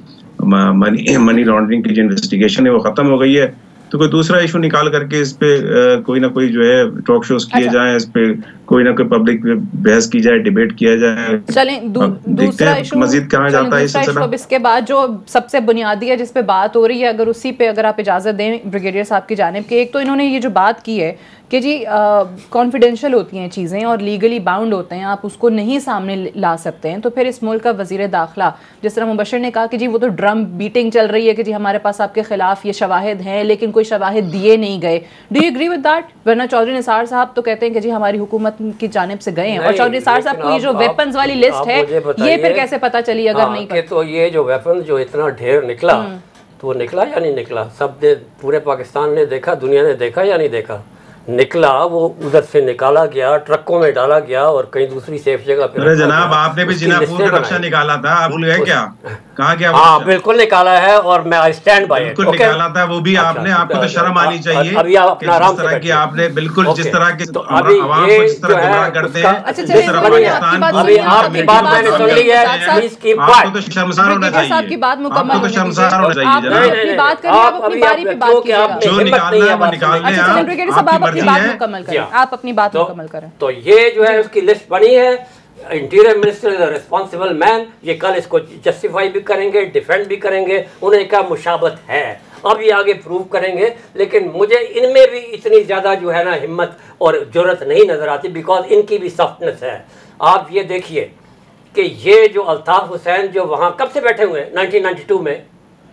मनी मनी लॉन्ड्रिंग की जो इन्वेस्टिगेशन है वो खत्म हो गई है। तो कोई दूसरा इशू निकाल करके इस पे कोई ना कोई जो है टॉक शोज किए अच्छा। जाएं, इस पे कोई ना कोई पब्लिक बहस की जाए, डिबेट किया जाए। चलें दू, दूसरा इशू मजीद कहाँ जाता है इस सिलसिला। इसके बाद जो सबसे बुनियादी है जिस पे बात हो रही है, अगर उसी पे अगर आप इजाजत दें ब्रिगेडियर साहब की जानिब के, एक तो इन्होंने ये जो बात की है कि जी कॉन्फिडेंशियल होती हैं चीज़ें और लीगली बाउंड होते हैं, आप उसको नहीं सामने ला सकते हैं। तो फिर इस मुल्क का वज़ीर दाखिला जिस तरह मुबशर ने कहा कि जी वो तो ड्रम बीटिंग चल रही है कि जी हमारे पास आपके खिलाफ ये शवाहिद हैं लेकिन कोई शवाहिद दिए नहीं गए। Do you agree with that? वरना चौधरी निसार साहब तो कहते हैं कि जी हमारी हुकूमत की जानिब से गए हैं, और चौधरी निसार साहब को ये जो वेपन्स वाली लिस्ट है ये फिर कैसे पता चली अगर नहीं पता? तो ये जो वेपन जो इतना ढेर निकला तो वो निकला या नहीं निकला, सब ने पूरे पाकिस्तान ने देखा, दुनिया ने देखा या नहीं देखा? निकला, वो उधर से निकाला गया, ट्रकों में डाला गया और कहीं दूसरी सेफ जगह पे। अरे जनाब आपने भी जिनापुर का नक्शा निकाला था, आप भूल गए क्या? कहाँ गया? हाँ बिल्कुल निकाला है और मैं आई स्टैंड बाय बिल्कुल निकाला था वो भी आपने। आपको तो शर्म आनी चाहिए अभी आप अपना आराम से कि आपने बिल्कुल जिस तरह के अभी ये जिस तरह गुमराह करते हैं, अच्छा चलिए अभी आपकी बात मैंने सुन ली है, इसकी आपको तो शर्मसार होना चाहिए, आपकी बात मुकम्मल आपको तो शर्मसार होना चाहिए। अपनी बात करिए, आप अपनी बारी पे बात कीजिएगा, जो निकालना है वो निकालना है। अच्छा ब्रिगेडियर साहब आप अपनी बात मुकम्मल करें, आप अपनी बात मुकम्मल करें। तो ये जो है उसकी लिस्ट बनी है, interior minister is a responsible man, ये कल इसको जस्टिफाई भी करेंगे, डिफेंड भी करेंगे, उन्हें क्या मुशाबत है अब ये आगे प्रूव करेंगे। लेकिन मुझे इनमें भी इतनी ज़्यादा जो है ना हिम्मत और जुर्रत नहीं नज़र आती, बिकॉज इनकी भी सॉफ्टनेस है। आप ये देखिए कि ये जो अल्ताफ हुसैन जो वहाँ कब से बैठे हुए हैं नाइनटीन नाइंटी टू में,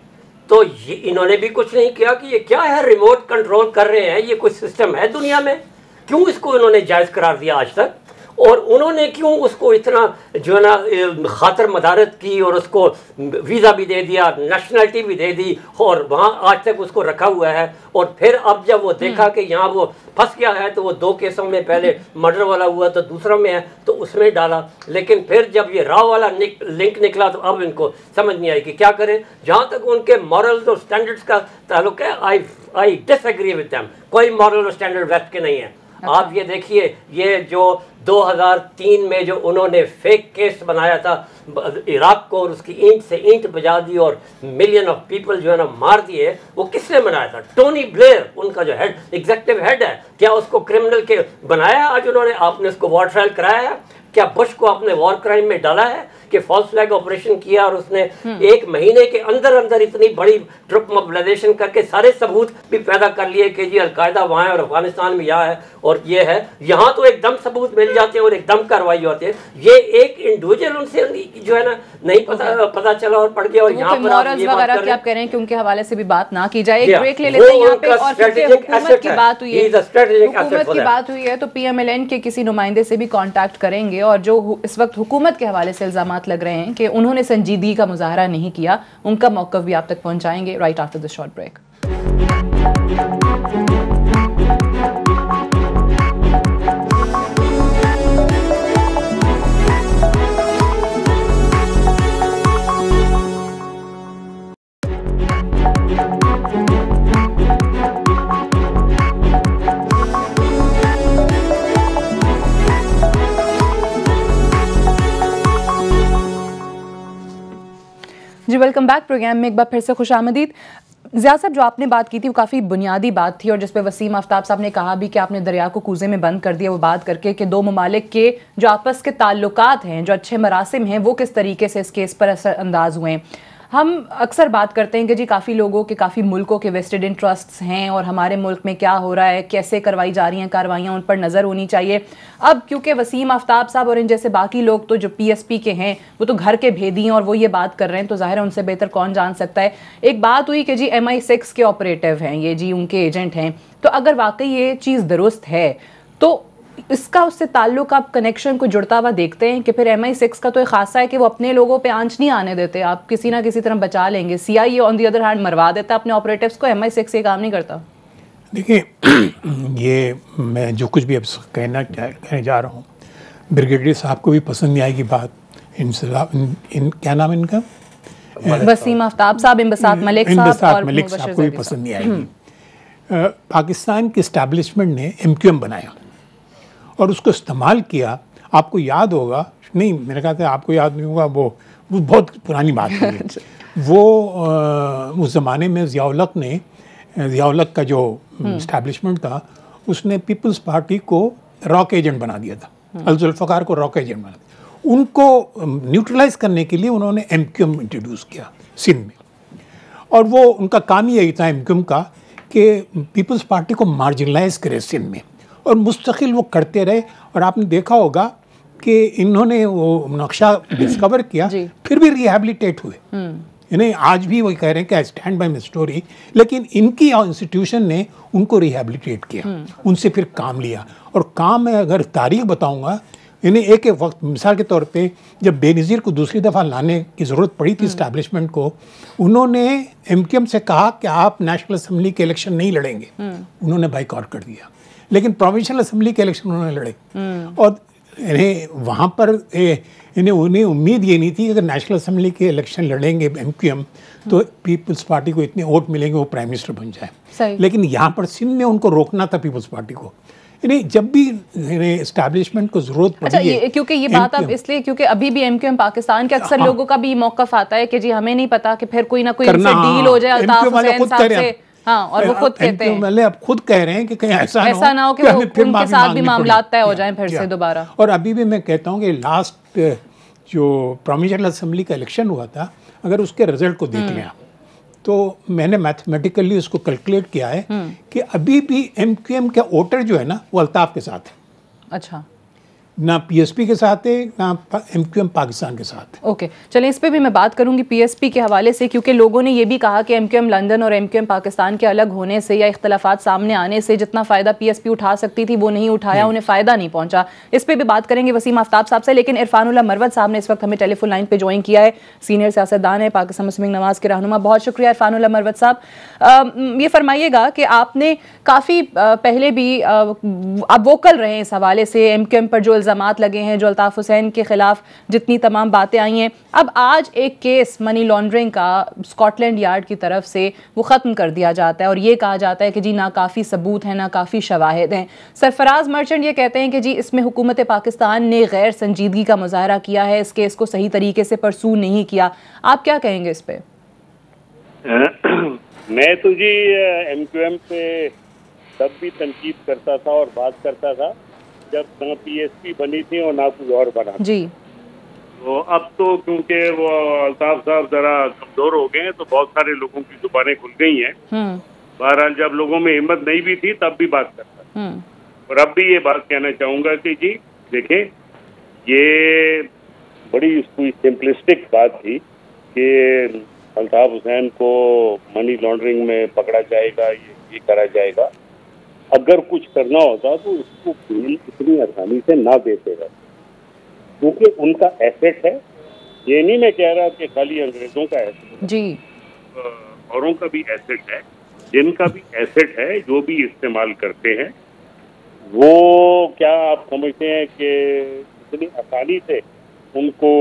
तो ये इन्होंने भी कुछ नहीं किया कि ये क्या है, रिमोट कंट्रोल कर रहे हैं, ये कोई सिस्टम है दुनिया में? क्यों इसको इन्होंने जायज़ करार दिया आज तक? और उन्होंने क्यों उसको इतना जो है ना खातर मदारत की और उसको वीज़ा भी दे दिया, नेशनलिटी भी दे दी और वहाँ आज तक उसको रखा हुआ है। और फिर अब जब वो देखा कि यहाँ वो फंस गया है तो वो दो केसों में, पहले मर्डर वाला हुआ तो दूसरा में है तो उसमें डाला। लेकिन फिर जब ये रॉ वाला निक, लिंक निकला तो अब इनको समझ नहीं आई कि क्या करें। जहाँ तक उनके मॉरल्स और स्टैंडर्ड्स का ताल्लुक है, I I disagree with them. कोई मॉरल और स्टैंडर्ड वेस्ट के नहीं है। आप ये देखिए, ये जो दो हज़ार तीन में जो उन्होंने फेक केस बनाया था इराक को और उसकी ईंट से ईंट बजा दी और मिलियन ऑफ पीपल जो है ना मार दिए, वो किसने बनाया था? टोनी ब्लेयर, उनका जो हेड एग्जीक्यूटिव हेड है। क्या उसको क्रिमिनल के बनाया आज उन्होंने? आपने उसको वॉर ट्रायल कराया है? क्या बुश को आपने वॉर क्राइम में डाला है कि फॉल्स फ्लैग ऑपरेशन किया और उसने एक महीने के अंदर अंदर इतनी बड़ी ट्रुप मोबिलाइजेशन करके सारे सबूत भी पैदा कर लिए कि जी अलकायदा वहाँ है और अफगानिस्तान में यहाँ है और ये है। यहाँ तो एकदम सबूत मिल जाते हैं और एकदम कार्रवाई होती है। ये एक इंडिविजुअल उनसे जो है ना नहीं पता पता चला और पड़ गया और यहाँ पर आप ये बात कर रहे हैं कह रहे हैं कि उनके हवाले से भी बात ना की जाए। एक ब्रेक ले लेते हैं यहाँ पे। और क्योंकि हुकूमत की बात हुई है, हुकूमत की बात हुई है तो पीएमएलएन के किसी नुमाइंदे से भी कांटेक्ट करेंगे और जो इस वक्त हुकूमत के हवाले से इल्जामात लग रहे हैं कि उन्होंने संजीदगी का मुजाहरा नहीं किया, उनका मौक़िफ़ भी आप तक पहुंचाएंगे right after this short break. जी वेलकम बैक। प्रोग्राम में एक बार फिर से खुश आमदीद। ज़ियाद साहब, जो आपने बात की थी वो काफ़ी बुनियादी बात थी और जिस पे वसीम आफ्ताब साहब ने कहा भी कि आपने दरिया को कूजे में बंद कर दिया, वो बात करके कि दो ममालिक के जो आपस के ताल्लुकात हैं, जो अच्छे मरासिम हैं, वो किस तरीके से इस केस पर असरअंदाज हुए हैं। हम अक्सर बात करते हैं कि जी काफ़ी लोगों के, काफ़ी मुल्कों के वेस्टेड इंटरेस्ट्स हैं और हमारे मुल्क में क्या हो रहा है, कैसे करवाई जा रही हैं कार्रवाइयाँ, उन पर नज़र होनी चाहिए। अब क्योंकि वसीम आफ्ताब साहब और इन जैसे बाकी लोग तो जो पीएसपी के हैं वो तो घर के भेदी हैं और वो ये बात कर रहे हैं, तो ज़ाहिर है उनसे बेहतर कौन जान सकता है। एक बात हुई कि जी एम आई सिक्स के ऑपरेटिव हैं ये, जी उनके एजेंट हैं, तो अगर वाकई ये चीज़ दुरुस्त है तो इसका उससे ताल्लुक आप कनेक्शन को जुड़ता हुआ देखते हैं कि फिर एम आई सिक्स का तो एक खासा है कि वो अपने लोगों पे आंच नहीं आने देते, आप किसी ना किसी तरह बचा लेंगे। C I A on the other hand मरवा देता अपने ऑपरेटिव्स को, एम आई सिक्स ये काम नहीं करता। देखिए ये मैं जो कुछ भी अब कहना कहने जा रहा हूँ, ब्रिगेडियर साहब को भी पसंद नहीं आएगी बात। इन, इन, इन क्या नाम इनका, वसीम आफ्ताब साहब, इम्बसात मलिक साहब और मलिक साहब को भी पसंद नहीं आएगी। पाकिस्तान की इस्टेब्लिशमेंट ने एम क्यू एम बनाया और उसको इस्तेमाल किया। आपको याद होगा, नहीं मेरे ख्याल से आपको याद नहीं होगा, वो वो बहुत पुरानी बात है वो आ, उस ज़माने में ज़िया-उल-हक ने, ज़िया-उल-हक का जो इस्टेब्लिशमेंट था उसने पीपल्स पार्टी को रॉक एजेंट बना दिया था, अल-जुल्फ़िकार को रॉक एजेंट बना दिया। उनको न्यूट्रलाइज करने के लिए उन्होंने एम क्यू एम इंट्रोड्यूस किया सिंध में, और वो उनका काम ही यही था एम क्यू एम का कि पीपल्स पार्टी को मार्जिनलाइज करे सिंध में, और मुस्तकिल वो करते रहे। और आपने देखा होगा कि इन्होंने वो नक्शा डिस्कवर किया, फिर भी रिहैबिलिटेट हुए। यानी आज भी वही कह रहे हैं कि I stand by my story, लेकिन इनकी इंस्टीट्यूशन ने उनको रिहैबिलिटेट किया, उनसे फिर काम लिया। और काम में अगर तारीख बताऊंगा, यानी एक एक वक्त मिसाल के तौर पे जब बेनज़ीर को दूसरी दफ़ा लाने की ज़रूरत पड़ी थी इस्टेब्लिशमेंट को, उन्होंने एम क्यू एम से कहा कि आप नेशनल असम्बली के इलेक्शन नहीं लड़ेंगे, उन्होंने बाइकआउट कर दिया। लेकिन प्रोविंशियल असम्बली के इलेक्शन उन्होंने लड़े, और इन्हें वहाँ पर इन्हें उन्हें उम्मीद ये नहीं थी कि अगर नेशनल असम्बली के इलेक्शन लड़ेंगे एम क्यू एम तो पीपल्स पार्टी को इतने वोट मिलेंगे वो प्राइम मिनिस्टर बन जाए। लेकिन यहाँ पर सिंध में उनको रोकना था पीपल्स पार्टी को। यानी जब भी एस्टैब्लिशमेंट को जरूरत पड़ी अच्छा, है, क्योंकि ये बात अब इसलिए क्योंकि अभी भी एम क्यू एम पाकिस्तान के अक्सर हाँ, लोगों का भी मौक़िफ़ आता है कि जी हमें नहीं पता कि फिर कोई ना कोई इनसे डील हो जाए अल्ताफ हुसैन साहब से। हाँ, और वो खुद कहते हैं, अब खुद कह रहे हैं कि कहीं ऐसा ऐसा ना हो कि वो उनके साथ भी मामला तय हो जाएं फिर से दोबारा। और अभी भी मैं कहता हूँ कि लास्ट जो प्रोविंशियल असेंबली का इलेक्शन हुआ था, अगर उसके रिजल्ट को देख लें तो मैंने मैथमेटिकली उसको कैलकुलेट किया है कि अभी भी एम क्यू एम के वोटर जो है ना वो अल्ताफ के साथ है। अच्छा, ना पीएसपी के साथ है ना एम क्यू एम पाकिस्तान के साथ है। ओके, चलिए इस पे भी मैं बात करूंगी पीएसपी के हवाले से, क्योंकि लोगों ने ये भी कहा कि एम क्यू एम लंदन और एम क्यू एम पाकिस्तान के अलग होने से या इख्तलाफात सामने आने से जितना फ़ायदा पीएसपी उठा सकती थी वो नहीं उठाया, उन्हें फ़ायदा नहीं पहुंचा। इस पर भी बात करेंगे वसीम आफ्ताब साहब से, लेकिन इरफानुल्लाह मरवत साहब ने इस वक्त हमें टेलीफोन लाइन पर ज्वाइन किया है। सीनियर सियासतदान है, पाकिस्तान मुस्लिम नवाज़ के रहनुमा। बहुत शुक्रिया इरफानुल्लाह मरवत साहब। ये फरमाइएगा कि आपने काफ़ी पहले भी आप वोकल रहे इस हवाले से, एम क्यू एम पर जो इल्ज़ामात लगे हैं, जो अल्ताफ़ हुसैन के ख़िलाफ़ जितनी तमाम बातें आई हैं, अब आज एक केस मनी लॉन्ड्रिंग का स्कॉटलैंड यार्ड की तरफ से वो ख़त्म कर दिया जाता है और ये कहा जाता है कि जी ना काफ़ी सबूत हैं, ना काफ़ी शवाहिद हैं। सरफराज मर्चेंट ये कहते हैं कि जी इसमें हुकूमत पाकिस्तान ने गैर संजीदगी का मुजाहरा किया है, इस केस को सही तरीके से परसू नहीं किया। आप क्या कहेंगे इस पर? मैं तो जी एम क्यू एम पे तब भी तनकीद करता था और बात करता था जब ना पी एस पी बनी थी और ना कोई और बना जी। तो अब तो क्योंकि वो अल्ताफ साहब जरा कमजोर हो गए हैं तो बहुत सारे लोगों की जुबानें खुल गई हैं। बहरहाल जब लोगों में हिम्मत नहीं भी थी तब भी बात करता और अब भी ये बात कहना चाहूंगा कि जी देखें, ये बड़ी कोई सिंपलिस्टिक बात थी कि अल्ताफ हुसैन को मनी लॉन्ड्रिंग में पकड़ा जाएगा, ये ये करा जाएगा। अगर कुछ करना होता तो उसको बेल इतनी आसानी से ना देते रहते, क्योंकि उनका एसेट है। ये नहीं मैं कह रहा कि खाली अंग्रेजों का एसेट जी, औरों का भी एसेट है, जिनका भी एसेट है, जो भी इस्तेमाल करते हैं, वो क्या आप समझते हैं कि इतनी आसानी से उनको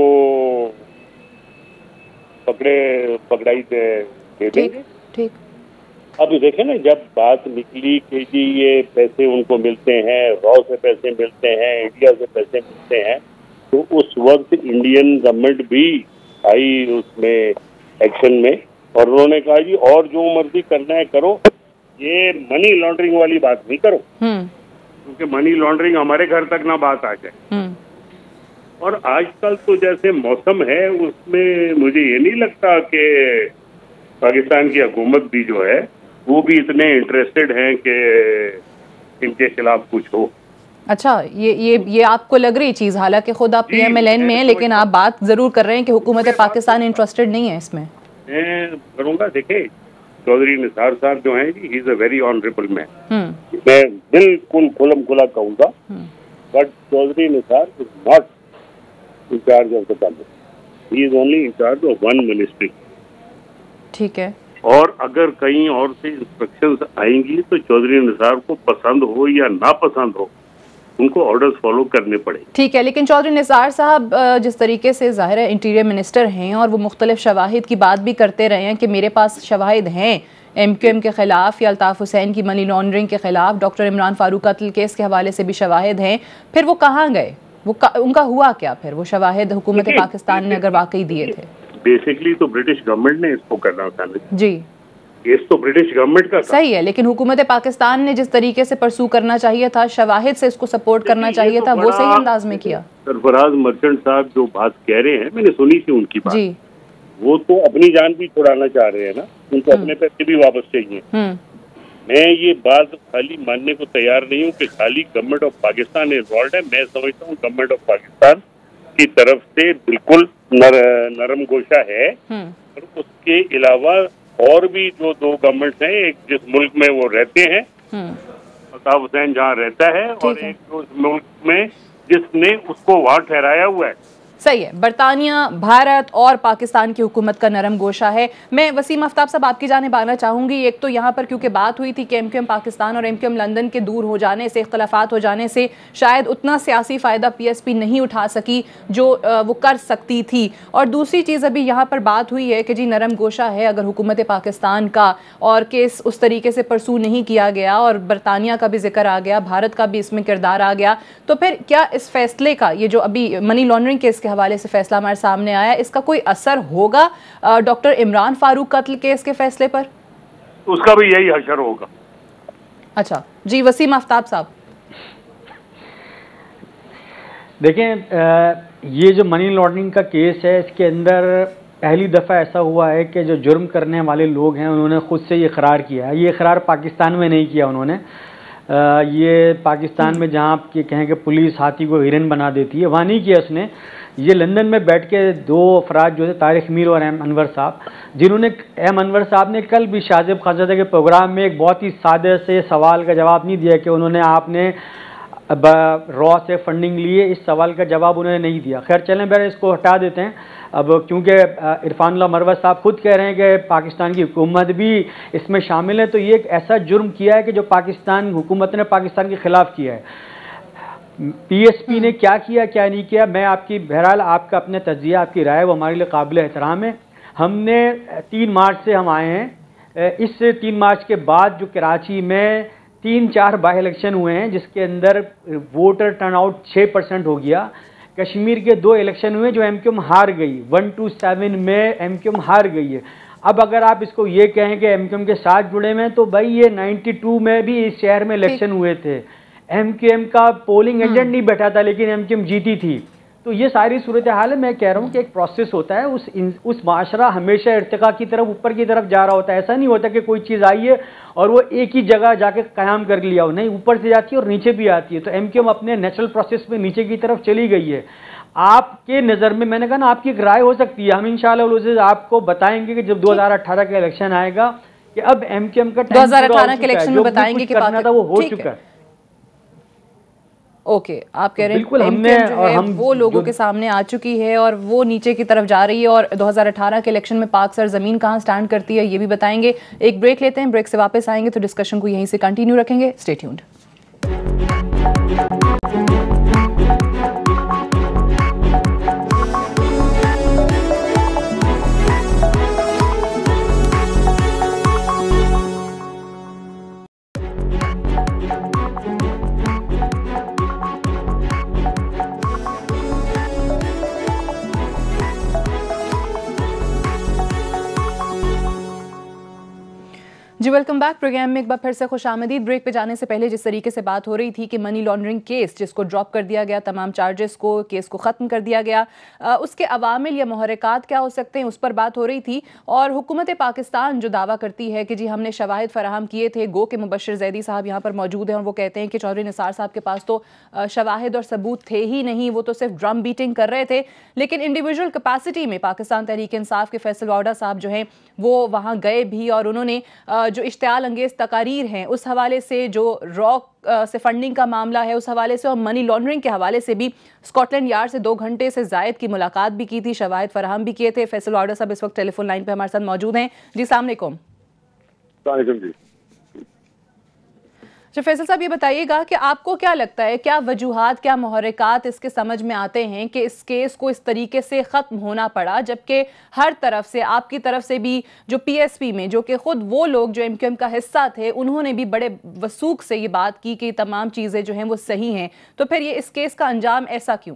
पकड़े पकड़ाई दे देंगे? ठीक। अब देखें ना, जब बात निकली कि जी ये पैसे उनको मिलते हैं, रॉ से पैसे मिलते हैं, इंडिया से पैसे मिलते हैं, तो उस वक्त इंडियन गवर्नमेंट भी आई उसमें एक्शन में और उन्होंने कहा जी और जो मर्जी करना है करो, ये मनी लॉन्ड्रिंग वाली बात नहीं करो, क्योंकि मनी लॉन्ड्रिंग हमारे घर तक ना बात आ जाए। और आजकल तो जैसे मौसम है उसमें मुझे ये नहीं लगता कि पाकिस्तान की हुकूमत भी जो है वो भी इतने इंटरेस्टेड हैं कि इनके खिलाफ कुछ हो। अच्छा, ये ये ये आपको लग रही चीज़, हालांकि खुद आप पी एम एल एन में हैं, लेकिन आप बात जरूर कर रहे हैं कि हुकूमत पाकिस्तान इंटरेस्टेड नहीं है इसमें। मैं करूँगा, देखे चौधरी निसार साहब जो हैं, he is a very honourable man, मैं बिल्कुल खुलम खुला कहूँगा, but Chaudhry Nisar is not in charge of the government. He is only in charge of one ministry. ठीक है। और अगर कहीं और से इंस्ट्रक्शंस आएंगी तो चौधरी निसार को पसंद हो या ना पसंद हो, उनको ऑर्डर्स फॉलो करने पड़े। ठीक है, लेकिन चौधरी निसार साहब जिस तरीके से ज़ाहिर है इंटीरियर मिनिस्टर हैं और वो मुख्तलिफ शवाहिद की बात भी करते रहे हैं कि मेरे पास शवाहिद हैं एम क्यू एम के खिलाफ या अल्ताफ हुसैन की मनी लॉन्ड्रिंग के खिलाफ, डॉक्टर इमरान फारूक कत्ल केस के हवाले से भी शवाहिद हैं, फिर वो कहाँ गए? वो उनका हुआ क्या फिर? वो शवाहिद हुकूमत पाकिस्तान ने अगर वाकई दिए थे? बेसिकली तो ब्रिटिश गवर्नमेंट ने इसको करना था जी, केस तो ब्रिटिश गवर्नमेंट का सही है, लेकिन हुकूमत पाकिस्तान ने जिस तरीके से परसू करना चाहिए था, शवाहिद से इसको सपोर्ट करना चाहिए था, वो सही अंदाज में किया। सरफराज मर्चेंट साहब जो बात कह रहे हैं, मैंने सुनी थी उनकी बात जी, वो तो अपनी जान भी छुड़ाना चाह रहे हैं ना, उनको अपने पैसे भी वापस चाहिए। मैं ये बात खाली मानने को तैयार नहीं हूँ कि खाली गवर्नमेंट ऑफ पाकिस्तान इन्वॉल्व है। मैं समझता हूँ गवर्नमेंट ऑफ पाकिस्तान की तरफ से बिल्कुल नर, नरम गोशा है, और उसके अलावा और भी जो दो गवर्नमेंट हैं, एक जिस मुल्क में वो रहते हैं, अल्ताफ हुसैन जहाँ रहता है, और एक जो मुल्क में जिसने उसको वहाँ ठहराया हुआ है। सही है, बरतानिया, भारत और पाकिस्तान की हुकूमत का नरम गोशा है। मैं वसीम आफ्ताब साहब आपकी जानिब आना चाहूँगी। एक तो यहाँ पर क्योंकि बात हुई थी कि एम क्यू एम पाकिस्तान और एम क्यू एम लंदन के दूर हो जाने से, इख्तलाफात हो जाने से शायद उतना सियासी फ़ायदा पी एस पी नहीं उठा सकी जो वो कर सकती थी। और दूसरी चीज़ अभी यहाँ पर बात हुई है कि जी नरम गोशा है अगर हुकूमत पाकिस्तान का, और केस उस तरीके से परसू नहीं किया गया, और बरतानिया का भी जिक्र आ गया, भारत का भी इसमें किरदार आ गया, तो फिर क्या इस फैसले का, ये जो अभी मनी लॉन्ड्रिंग केस के हवाले से फैसला हमारे सामने आया, इसका कोई असर होगा डॉक्टर इमरान फारूक कत्ल केस के फैसले पर? उसका भी यही असर होगा। अच्छा जी, वसीम आफ्ताब साहब। देखें, ये जो मनी लॉन्ड्रिंग का केस है, इसके अंदर पहली दफ़ा ऐसा हुआ है कि जो जुर्म करने वाले लोग हैं उन्होंने खुद से ये इकरार किया है। ये इकरार पाकिस्तान में नहीं किया उन्होंने, आ, ये पाकिस्तान में जहाँ आप ये कहें कि पुलिस हाथी को हिरन बना देती है, वहाँ नहीं किया उसने। ये लंदन में बैठ के दो अफराद जो थे, तारिक मीर और एम अनवर साहब, जिन्होंने एम अनवर साहब ने कल भी शाजिब खानज़ादा के प्रोग्राम में एक बहुत ही सादे से सवाल का जवाब नहीं दिया कि उन्होंने आपने रॉ से फंडिंग लिए, इस सवाल का जवाब उन्होंने नहीं दिया। खैर चलें, बहर इसको हटा देते हैं अब, क्योंकि इरफानुल्लाह मरवत साहब खुद कह रहे हैं कि पाकिस्तान की हुकूमत भी इसमें शामिल है, तो ये एक ऐसा जुर्म किया है कि जो पाकिस्तान हुकूमत ने पाकिस्तान के ख़िलाफ़ किया है। पीएसपी ने क्या किया क्या नहीं किया, मैं आपकी बहरहाल आपका अपना तज्जिया, आपकी राय वो हमारे लिए काबिल एहतराम है। हमने तीन मार्च से हम आए हैं, इस तीन मार्च के बाद जो कराची में तीन चार बाई इलेक्शन हुए हैं जिसके अंदर वोटर टर्नआउट छः परसेंट हो गया। कश्मीर के दो इलेक्शन हुए जो एमक्यूएम हार गई, वन टू सेवन में एमक्यूएम हार गई है। अब अगर आप इसको ये कहें कि एमक्यूएम के साथ जुड़े में, तो भाई ये बानवे में भी इस शहर में इलेक्शन हुए थे, एमक्यूएम का पोलिंग एजेंट नहीं बैठा था लेकिन एमक्यूएम जीती थी। तो ये सारी सूरत हाल है। मैं कह रहा हूँ कि एक प्रोसेस होता है, उस उस माशरा हमेशा इर्तिका की तरफ, ऊपर की तरफ जा रहा होता है। ऐसा नहीं होता कि कोई चीज़ आई है और वो एक ही जगह जाके क़याम कर लिया हो, नहीं, ऊपर से जाती है और नीचे भी आती है। तो एमक्यूएम अपने नेचुरल प्रोसेस में नीचे की तरफ चली गई है। आपके नज़र में, मैंने कहा ना, आपकी एक राय हो सकती है, हम इंशाल्लाह आपको बताएंगे कि जब दो हज़ार अठारह का इलेक्शन आएगा कि अब एमक्यूएम का दो हज़ार अठारह के इलेक्शन में बताएंगे कि करना था वो हो चुका है। ओके okay, आप कह रहे हैं बिल्कुल हमने और हम वो लोगों के सामने आ चुकी है और वो नीचे की तरफ जा रही है, और दो हज़ार अठारह के इलेक्शन में पाक सर जमीन कहां स्टैंड करती है ये भी बताएंगे। एक ब्रेक लेते हैं, ब्रेक से वापस आएंगे तो डिस्कशन को यहीं से कंटिन्यू रखेंगे। Stay tuned. जी वेलकम बैक। प्रोग्राम में एक बार फिर से खुशामदीद। ब्रेक पे जाने से पहले जिस तरीके से बात हो रही थी कि मनी लॉन्ड्रिंग केस जिसको ड्रॉप कर दिया गया, तमाम चार्जेस को, केस को ख़त्म कर दिया गया, आ, उसके अवामिल या मुहर्रिकात क्या हो सकते हैं उस पर बात हो रही थी। और हुकूमत पाकिस्तान जो दावा करती है कि जी हमने शवाहिद फराहम किए थे, गो के मुबश्शिर जैदी साहब यहाँ पर मौजूद हैं और वो कहते हैं कि चौधरी निसार साहब के पास तो शवाहिद और सबूत थे ही नहीं, वो तो सिर्फ ड्रम बीटिंग कर रहे थे। लेकिन इंडिविजुअल कैपेसिटी में पाकिस्तान तहरीक इंसाफ के फैसल वाडा साहब जो हैं वो वहाँ गए भी और उन्होंने जो इश्तियाल अंगेज तकारीर हैं उस हवाले से, जो रॉक से फंडिंग का मामला है उस हवाले से और मनी लॉन्ड्रिंग के हवाले से भी स्कॉटलैंड यार्ड से दो घंटे से जायद की मुलाकात भी की थी, शवाहिद फराहम भी किए थे। फैसल वाडा साहब इस वक्त टेलीफोन लाइन पे हमारे साथ मौजूद हैं। जी अस्सलाम वालेकुम। जी तो फैसल साहब ये बताइएगा कि आपको क्या लगता है, क्या वजूहात, क्या मुहर्रिकात इसके समझ में आते हैं कि इस केस को इस तरीके से ख़त्म होना पड़ा, जबकि हर तरफ से, आपकी तरफ से भी, जो पीएसपी में जो कि खुद वो लोग जो एमक्यूएम का हिस्सा थे उन्होंने भी बड़े वसूख से ये बात की कि तमाम चीज़ें जो हैं वो सही हैं, तो फिर ये इस केस का अंजाम ऐसा क्यों?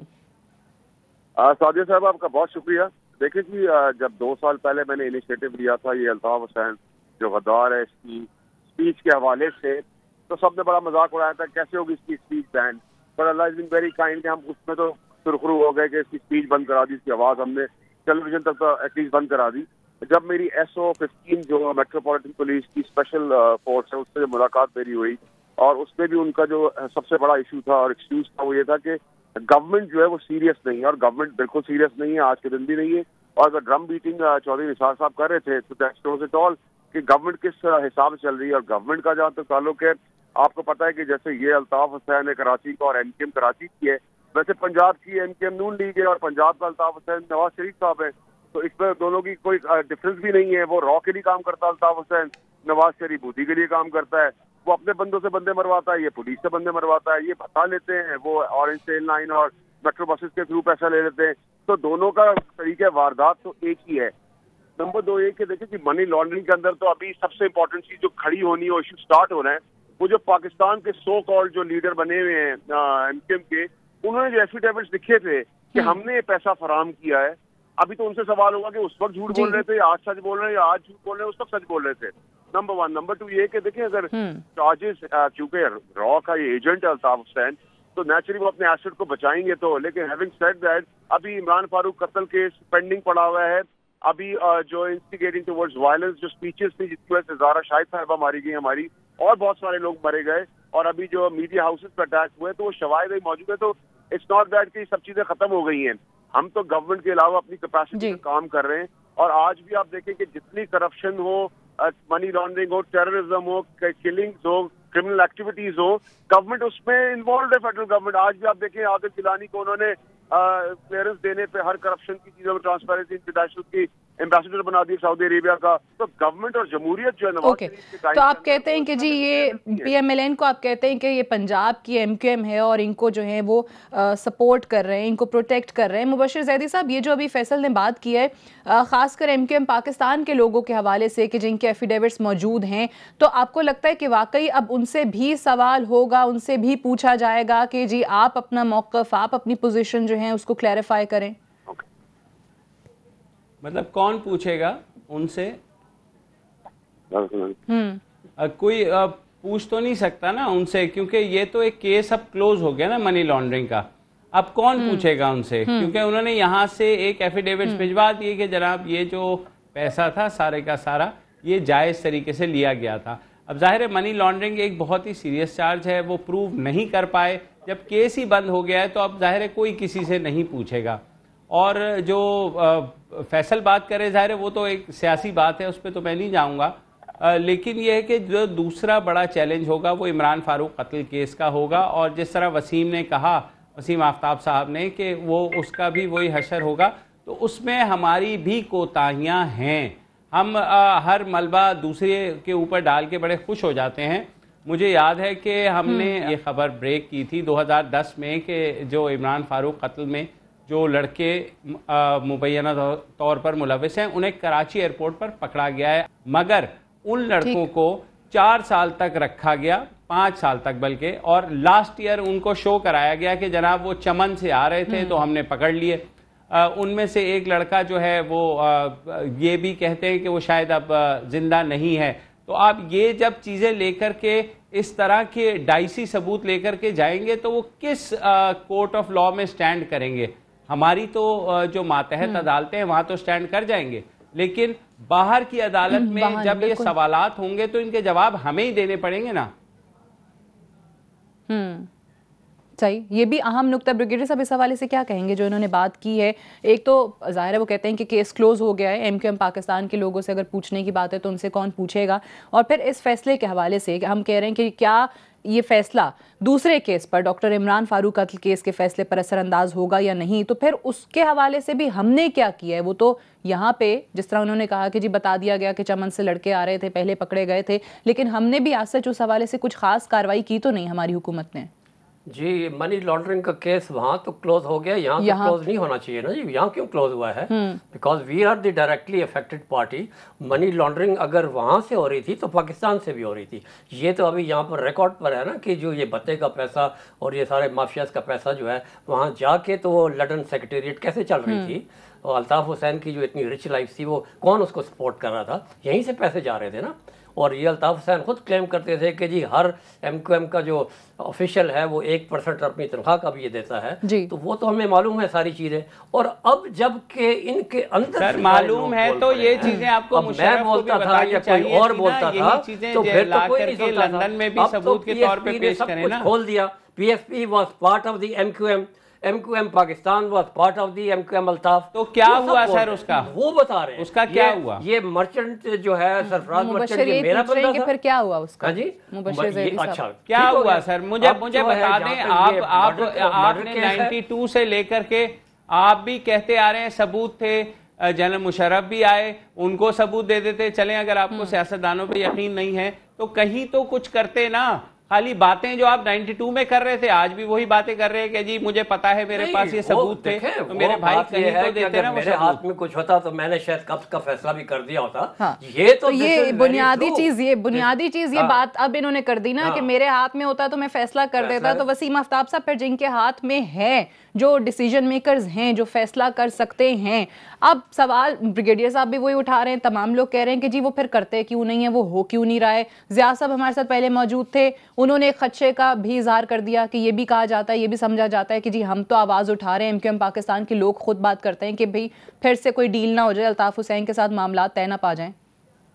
सादिया साहब आपका बहुत शुक्रिया। देखिए जी, जब दो साल पहले मैंने इनिशिएटिव लिया था ये अल्ताफ हुसैन जो गद्दार है इसकी स्पीच के हवाले से, तो सबने बड़ा मजाक उड़ाया था कैसे होगी इसकी स्पीच बैन, पर Allah is been very kind कि हम उसमें तो सुरखरू हो गए कि इसकी स्पीच बंद करा दी, इसकी आवाज़ हमने टेलीविजन तक तो एटलीस्ट बंद करा दी। जब मेरी एस ओ फिफ्टीन जो मेट्रोपॉलिटन पुलिस की स्पेशल फोर्स है उससे जो मुलाकात मेरी हुई और उसमें भी उनका जो सबसे बड़ा इशू था और एक्सक्यूज था वो ये था कि गवर्नमेंट जो है वो सीरियस नहीं है, और गवर्नमेंट बिल्कुल सीरियस नहीं है, आज के दिन भी नहीं है। और अगर ड्रम बीटिंग चौधरी निसार साहब कर रहे थे तो दैट शोज इट ऑल कि गवर्नमेंट किस हिसाब से चल रही है। और गवर्नमेंट का जहाँ तक ताल्लुक है, आपको पता है कि जैसे ये अल्ताफ हुसैन है कराची का और एमक्यूएम कराची की है, वैसे पंजाब की एमक्यूएम नून लीग है और पंजाब का अल्ताफ हुसैन नवाज शरीफ साहब है, तो इसमें दोनों की कोई डिफरेंस भी नहीं है। वो रॉ के लिए काम करता है अल्ताफ हुसैन, नवाज शरीफ बूदी के लिए काम करता है, वो अपने बंदों से बंदे मरवाता है, ये पुलिस से बंदे मरवाता है, ये बता लेते हैं, वो ऑरेंज सेल लाइन और मेट्रो बसेस के थ्रू पैसा ले लेते हैं। तो दोनों का तरीके वारदात तो एक ही है। नंबर दो ये कि देखिए कि मनी लॉन्ड्रिंग के अंदर तो अभी सबसे इंपॉर्टेंट चीज जो खड़ी होनी है, इशू स्टार्ट हो रहा है, वो जो पाकिस्तान के सो कॉल्ड जो लीडर बने हुए हैं एमक्यूएम के, उन्होंने जो एफिडेविट्स लिखे थे कि हमने पैसा फराहम किया है, अभी तो उनसे सवाल होगा कि उस वक्त झूठ बोल रहे थे या आज सच बोल रहे हैं, या आज झूठ बोल रहे हैं उस वक्त सच बोल रहे थे। Number one. नंबर टू ये कि देखिए अगर चार्जेस, क्योंकि रॉ का ये एजेंट है अल्ताफ हुसैन, तो नेचुरली वो अपने एसेट को बचाएंगे। तो लेकिन हैविंग सेड दैट, अभी इमरान फारूक कत्ल केस पेंडिंग पड़ा हुआ है, अभी जो इंस्टिगेटिंग टुवर्ड्स वायलेंस जो स्पीचेस थी जिसकी वजह से ज़ारा शाहिद साहिबा मारी गई हमारी, और बहुत सारे लोग मरे गए, और अभी जो मीडिया हाउसेस पर अटैक हुए तो वो शवाहिद भी मौजूद है। तो इट्स नॉट दैट कि सब चीजें खत्म हो गई हैं, हम तो गवर्नमेंट के अलावा अपनी कैपेसिटी में काम कर रहे हैं। और आज भी आप देखें कि जितनी करप्शन हो, मनी लॉन्ड्रिंग हो, टेररिज्म हो, किलिंग्स हो, क्रिमिनल एक्टिविटीज हो, गवर्नमेंट उसमें इन्वॉल्व है, फेडरल गवर्नमेंट। आज भी आप देखें आदिल जिलानी को उन्होंने क्लियरेंस देने पे हर करप्शन की चीजों में ट्रांसपेरेंसी इंटरनेशनल की एम्बेसडर बना दिया सऊदी अरेबिया का। तो गवर्नमेंट और जमहूरियत जो है नवाज ओके तो आप कहते हैं कि जी ये पीएमएलएन को आप कहते हैं कि ये पंजाब की एमक्यूएम है और इनको जो है वो सपोर्ट कर रहे हैं, इनको प्रोटेक्ट कर रहे हैं। मुबशिर जैदी साहब, ये जो अभी फैसल ने बात की है खासकर एमक्यूएम पाकिस्तान के लोगों के हवाले से कि जिनके एफिडेविट्स मौजूद हैं, तो आपको लगता है कि वाकई अब उनसे भी सवाल होगा, उनसे भी पूछा जाएगा कि जी आप अपना मौक़िफ़, आप अपनी पोजीशन जो है उसको क्लैरिफाई करें? मतलब कौन पूछेगा उनसे? हम्म कोई आ, पूछ तो नहीं सकता ना उनसे, क्योंकि ये तो एक केस अब क्लोज हो गया ना मनी लॉन्ड्रिंग का। अब कौन पूछेगा उनसे, क्योंकि उन्होंने यहाँ से एक एफिडेविट भिजवा दिए कि जनाब ये जो पैसा था सारे का सारा ये जायज़ तरीके से लिया गया था। अब जाहिर है मनी लॉन्ड्रिंग एक बहुत ही सीरियस चार्ज है, वो प्रूव नहीं कर पाए, जब केस ही बंद हो गया है तो अब जाहिर है कोई किसी से नहीं पूछेगा। और जो फैसल बात करे जाहिर है वो तो एक सियासी बात है, उस पर तो मैं नहीं जाऊंगा, लेकिन यह है कि जो दूसरा बड़ा चैलेंज होगा वो इमरान फारूक कत्ल केस का होगा। और जिस तरह वसीम ने कहा, वसीम आफ्ताब साहब ने, कि वो उसका भी वही हशर होगा, तो उसमें हमारी भी कोताहियाँ हैं। हम आ, हर मलबा दूसरे के ऊपर डाल के बड़े खुश हो जाते हैं। मुझे याद है कि हमने ये खबर ब्रेक की थी दो हज़ार दस में कि जो इमरान फारूक कत्ल में जो लड़के मुबैना तौर पर मुलविस हैं उन्हें कराची एयरपोर्ट पर पकड़ा गया है, मगर उन लड़कों को चार साल तक रखा गया, पाँच साल तक बल्कि, और लास्ट ईयर उनको शो कराया गया कि जनाब वो चमन से आ रहे थे तो हमने पकड़ लिए। उनमें से एक लड़का जो है वो आ, ये भी कहते हैं कि वो शायद अब जिंदा नहीं है। तो आप ये जब चीज़ें लेकर के इस तरह के डाइसी सबूत लेकर के जाएंगे तो वो किस कोर्ट ऑफ लॉ में स्टैंड करेंगे? हमारी तो जो मातहत अदालतें हैं वहां तो स्टैंड कर जाएंगे, लेकिन बाहर की अदालत में जब ये सवालात होंगे तो इनके जवाब हमें ही देने पड़ेंगे ना। हम्म सही, ये भी अहम नुक्ता। ब्रिगेडियर साहब इस हवाले से क्या कहेंगे जो इन्होंने बात की है? एक तो जाहिर है वो कहते हैं कि केस क्लोज हो गया है, एमक्यूएम पाकिस्तान के लोगों से अगर पूछने की बात है तो उनसे कौन पूछेगा, और फिर इस फैसले के हवाले से हम कह रहे हैं कि क्या ये फैसला दूसरे केस पर, डॉक्टर इमरान फारूक कत्ल केस के फैसले पर असरअंदाज होगा या नहीं, तो फिर उसके हवाले से भी हमने क्या किया है? वो तो यहाँ पे जिस तरह उन्होंने कहा कि जी बता दिया गया कि चमन से लड़के आ रहे थे, पहले पकड़े गए थे, लेकिन हमने भी आज सच उस हवाले से कुछ खास कार्रवाई की तो नहीं हमारी हुकूमत ने। जी मनी लॉन्ड्रिंग का केस वहाँ तो क्लोज हो गया, यहाँ तो क्लोज नहीं होना चाहिए ना जी। यहाँ क्यों क्लोज हुआ है? Because we are the directly affected party. Money laundering अगर वहाँ से हो रही थी तो पाकिस्तान से भी हो रही थी। ये तो अभी यहाँ पर रिकॉर्ड पर है ना कि जो ये भत्ते का पैसा और ये सारे माफियाज का पैसा जो है वहाँ जाके तो वो लंदन सेक्रेटेरिएट कैसे चल रही थी, और अल्ताफ हुसैन की जो इतनी रिच लाइफ थी वो कौन उसको सपोर्ट कर रहा था? यहीं से पैसे जा रहे थे ना। और ये अल्ताफ हुसैन खुद क्लेम करते थे कि जी हर एमक्यूएम का जो ऑफिशियल है वो एक परसेंट अपनी तनख्वाह का भी ये देता है, तो वो तो हमें मालूम है सारी चीजें। और अब जब के इनके अंदर सर मालूम है तो ये चीजें आपको मैं बोलता था या कोई और बोलता था तो फिर तो कोई नहीं सोचता था। लंदन में भी सबूत के तौर पे पेश करें ना। खोल दिया, PFP was part of the MQM, MQM Pakistan was part of the MQM Altaf. तो क्या हुआ सर उसका? वो बता रहे हैं उसका क्या हुआ? ये मर्चेंट जो है सरफराज मर्चेंट, ये मेरा बंदा था। फिर क्या हुआ उसका? हाँ जी अच्छा क्या हुआ सर? मुझे मुझे बता दें। आप आप आपने बानवे से लेकर के आप भी कहते आ रहे हैं सबूत थे, जनरल मुशर्रफ भी आए, उनको सबूत दे देते चलें। अगर आपको सियासतदानों पे यकीन नहीं है तो कहीं तो कुछ करते ना। खाली बातें जो आप बानवे में कर रहे थे आज भी वही बातें कर रहे हैं कि जी मुझे पता है, मेरे पास ये सबूत थे, तो मेरे भाई कहीं तो देते ना। मेरे हाथ में कुछ होता तो मैंने शायद कब का फैसला भी कर दिया होता। हाँ। ये तो, तो ये बुनियादी चीज ये बुनियादी चीज ये हाँ। बात अब इन्होंने कर दी ना हाँ। कि मेरे हाथ में होता तो मैं फैसला कर देता। तो वसीम आफ्ताब साहब फिर जिनके हाथ में है, जो डिसीजन मेकर्स हैं, जो फैसला कर सकते हैं, अब सवाल ब्रिगेडियर साहब भी वही उठा रहे हैं, तमाम लोग कह रहे हैं कि जी वो फिर करते क्यों नहीं है, वो हो क्यों नहीं रहा है। ज़िया साहब हमारे साथ पहले मौजूद थे, उन्होंने एक खदशे का भी इजहार कर दिया कि ये भी कहा जाता है, ये भी समझा जाता है कि जी हम तो आवाज़ उठा रहे हैं, एमक्यूएम पाकिस्तान के लोग खुद बात करते हैं कि भाई फिर से कोई डील ना हो जाए, अल्ताफ हुसैन के साथ मामला तय ना पा जाएं।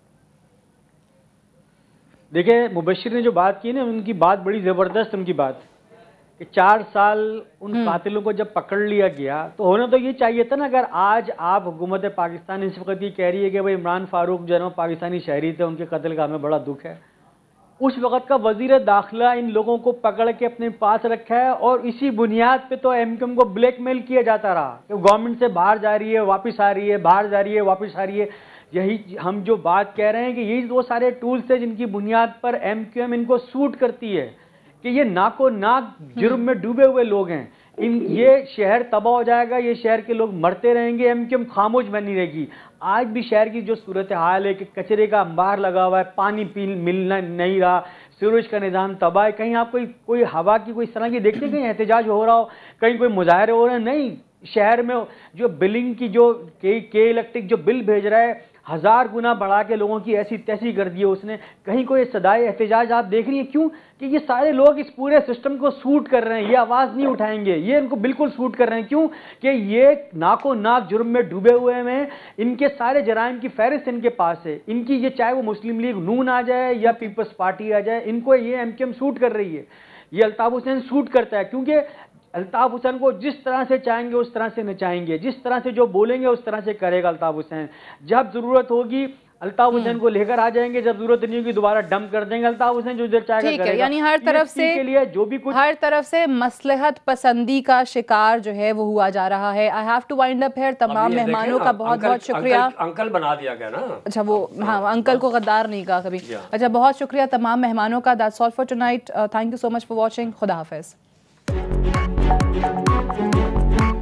देखिए मुबशिर ने जो बात की ना, उनकी बात बड़ी ज़बरदस्त, उनकी बात कि चार साल उन कातिलों को जब पकड़ लिया गया तो होना तो ये चाहिए था ना। अगर आज आप हुकूमत पाकिस्तान इस वक्त ये कह रही है कि भाई इमरान फारूक जो है ना पाकिस्तानी शहरी थे, उनके कत्ल का हमें बड़ा दुख है, उस वक़्त का वज़ीर दाखिला इन लोगों को पकड़ के अपने पास रखा है और इसी बुनियाद पे तो एमक्यूएम को ब्लैकमेल किया जाता रहा कि गवर्नमेंट से बाहर जा रही है, वापस आ रही है, बाहर जा रही है, वापस आ रही है। यही हम जो बात कह रहे हैं कि यही वो सारे टूल्स हैं जिनकी बुनियाद पर एमक्यूएम इनको सूट करती है कि ये नाको नाक जुर्म में डूबे हुए लोग हैं। इन ये शहर तबाह हो जाएगा, ये शहर के लोग मरते रहेंगे, एमक्यूएम खामोश बनी रहेगी। आज भी शहर की जो सूरत हाल है कि कचरे का अंबार लगा हुआ है, पानी पी मिलना नहीं रहा, सीवरेज का निज़ाम तबाह है। कहीं आप कोई कोई हवा की कोई इस तरह की देखते हैं, कहीं एहतजाज हो रहा हो, कहीं कोई मुजाहरे हो रहे हैं? नहीं। शहर में जो बिलिंग की जो के के इलेक्ट्रिक जो बिल भेज रहा है, हजार गुना बढ़ा के लोगों की ऐसी तैसी कर दी है उसने। कहीं कोई सदाए एहतजाज आप देख रही हैं? क्यों? कि ये सारे लोग इस पूरे सिस्टम को सूट कर रहे हैं, ये आवाज़ नहीं उठाएंगे, ये इनको बिल्कुल सूट कर रहे हैं। क्यों? कि ये नाको नाक जुर्म में डूबे हुए हैं, इनके सारे जराइम की फहरिस्त इनके पास है। इनकी ये चाहे वो मुस्लिम लीग नून आ जाए या पीपल्स पार्टी आ जाए, इनको ये एमक्यूएम सूट कर रही है, ये अल्ताफ हुसैन सूट करता है। क्योंकि अल्ताफ हुसैन को जिस तरह से चाहेंगे उस तरह से नचाएंगे, जिस तरह से जो बोलेंगे उस तरह से करेगा अल्ताफ हुसैन। जब जरूरत होगी अल्ताफ हुसैन को लेकर आ जाएंगे, जब जरूरत नहीं होगी दोबारा डंप कर देंगे। अल्ताफ हुसैन जो इधर चाहेगा ठीक है, यानी हर तरफ से के लिए जो भी कुछ हर तरफ से मसलहत पसंदी का शिकार जो है वो हुआ जा रहा है। I have to wind up here. तमाम मेहमानों का बहुत बहुत शुक्रिया। अंकल बना दिया गया ना। अच्छा, वो हाँ, अंकल को गद्दार नहीं कहा कभी। अच्छा, बहुत शुक्रिया तमाम मेहमानों का। That's all for tonight. Thank you so much for watching. खुदा हाफिज।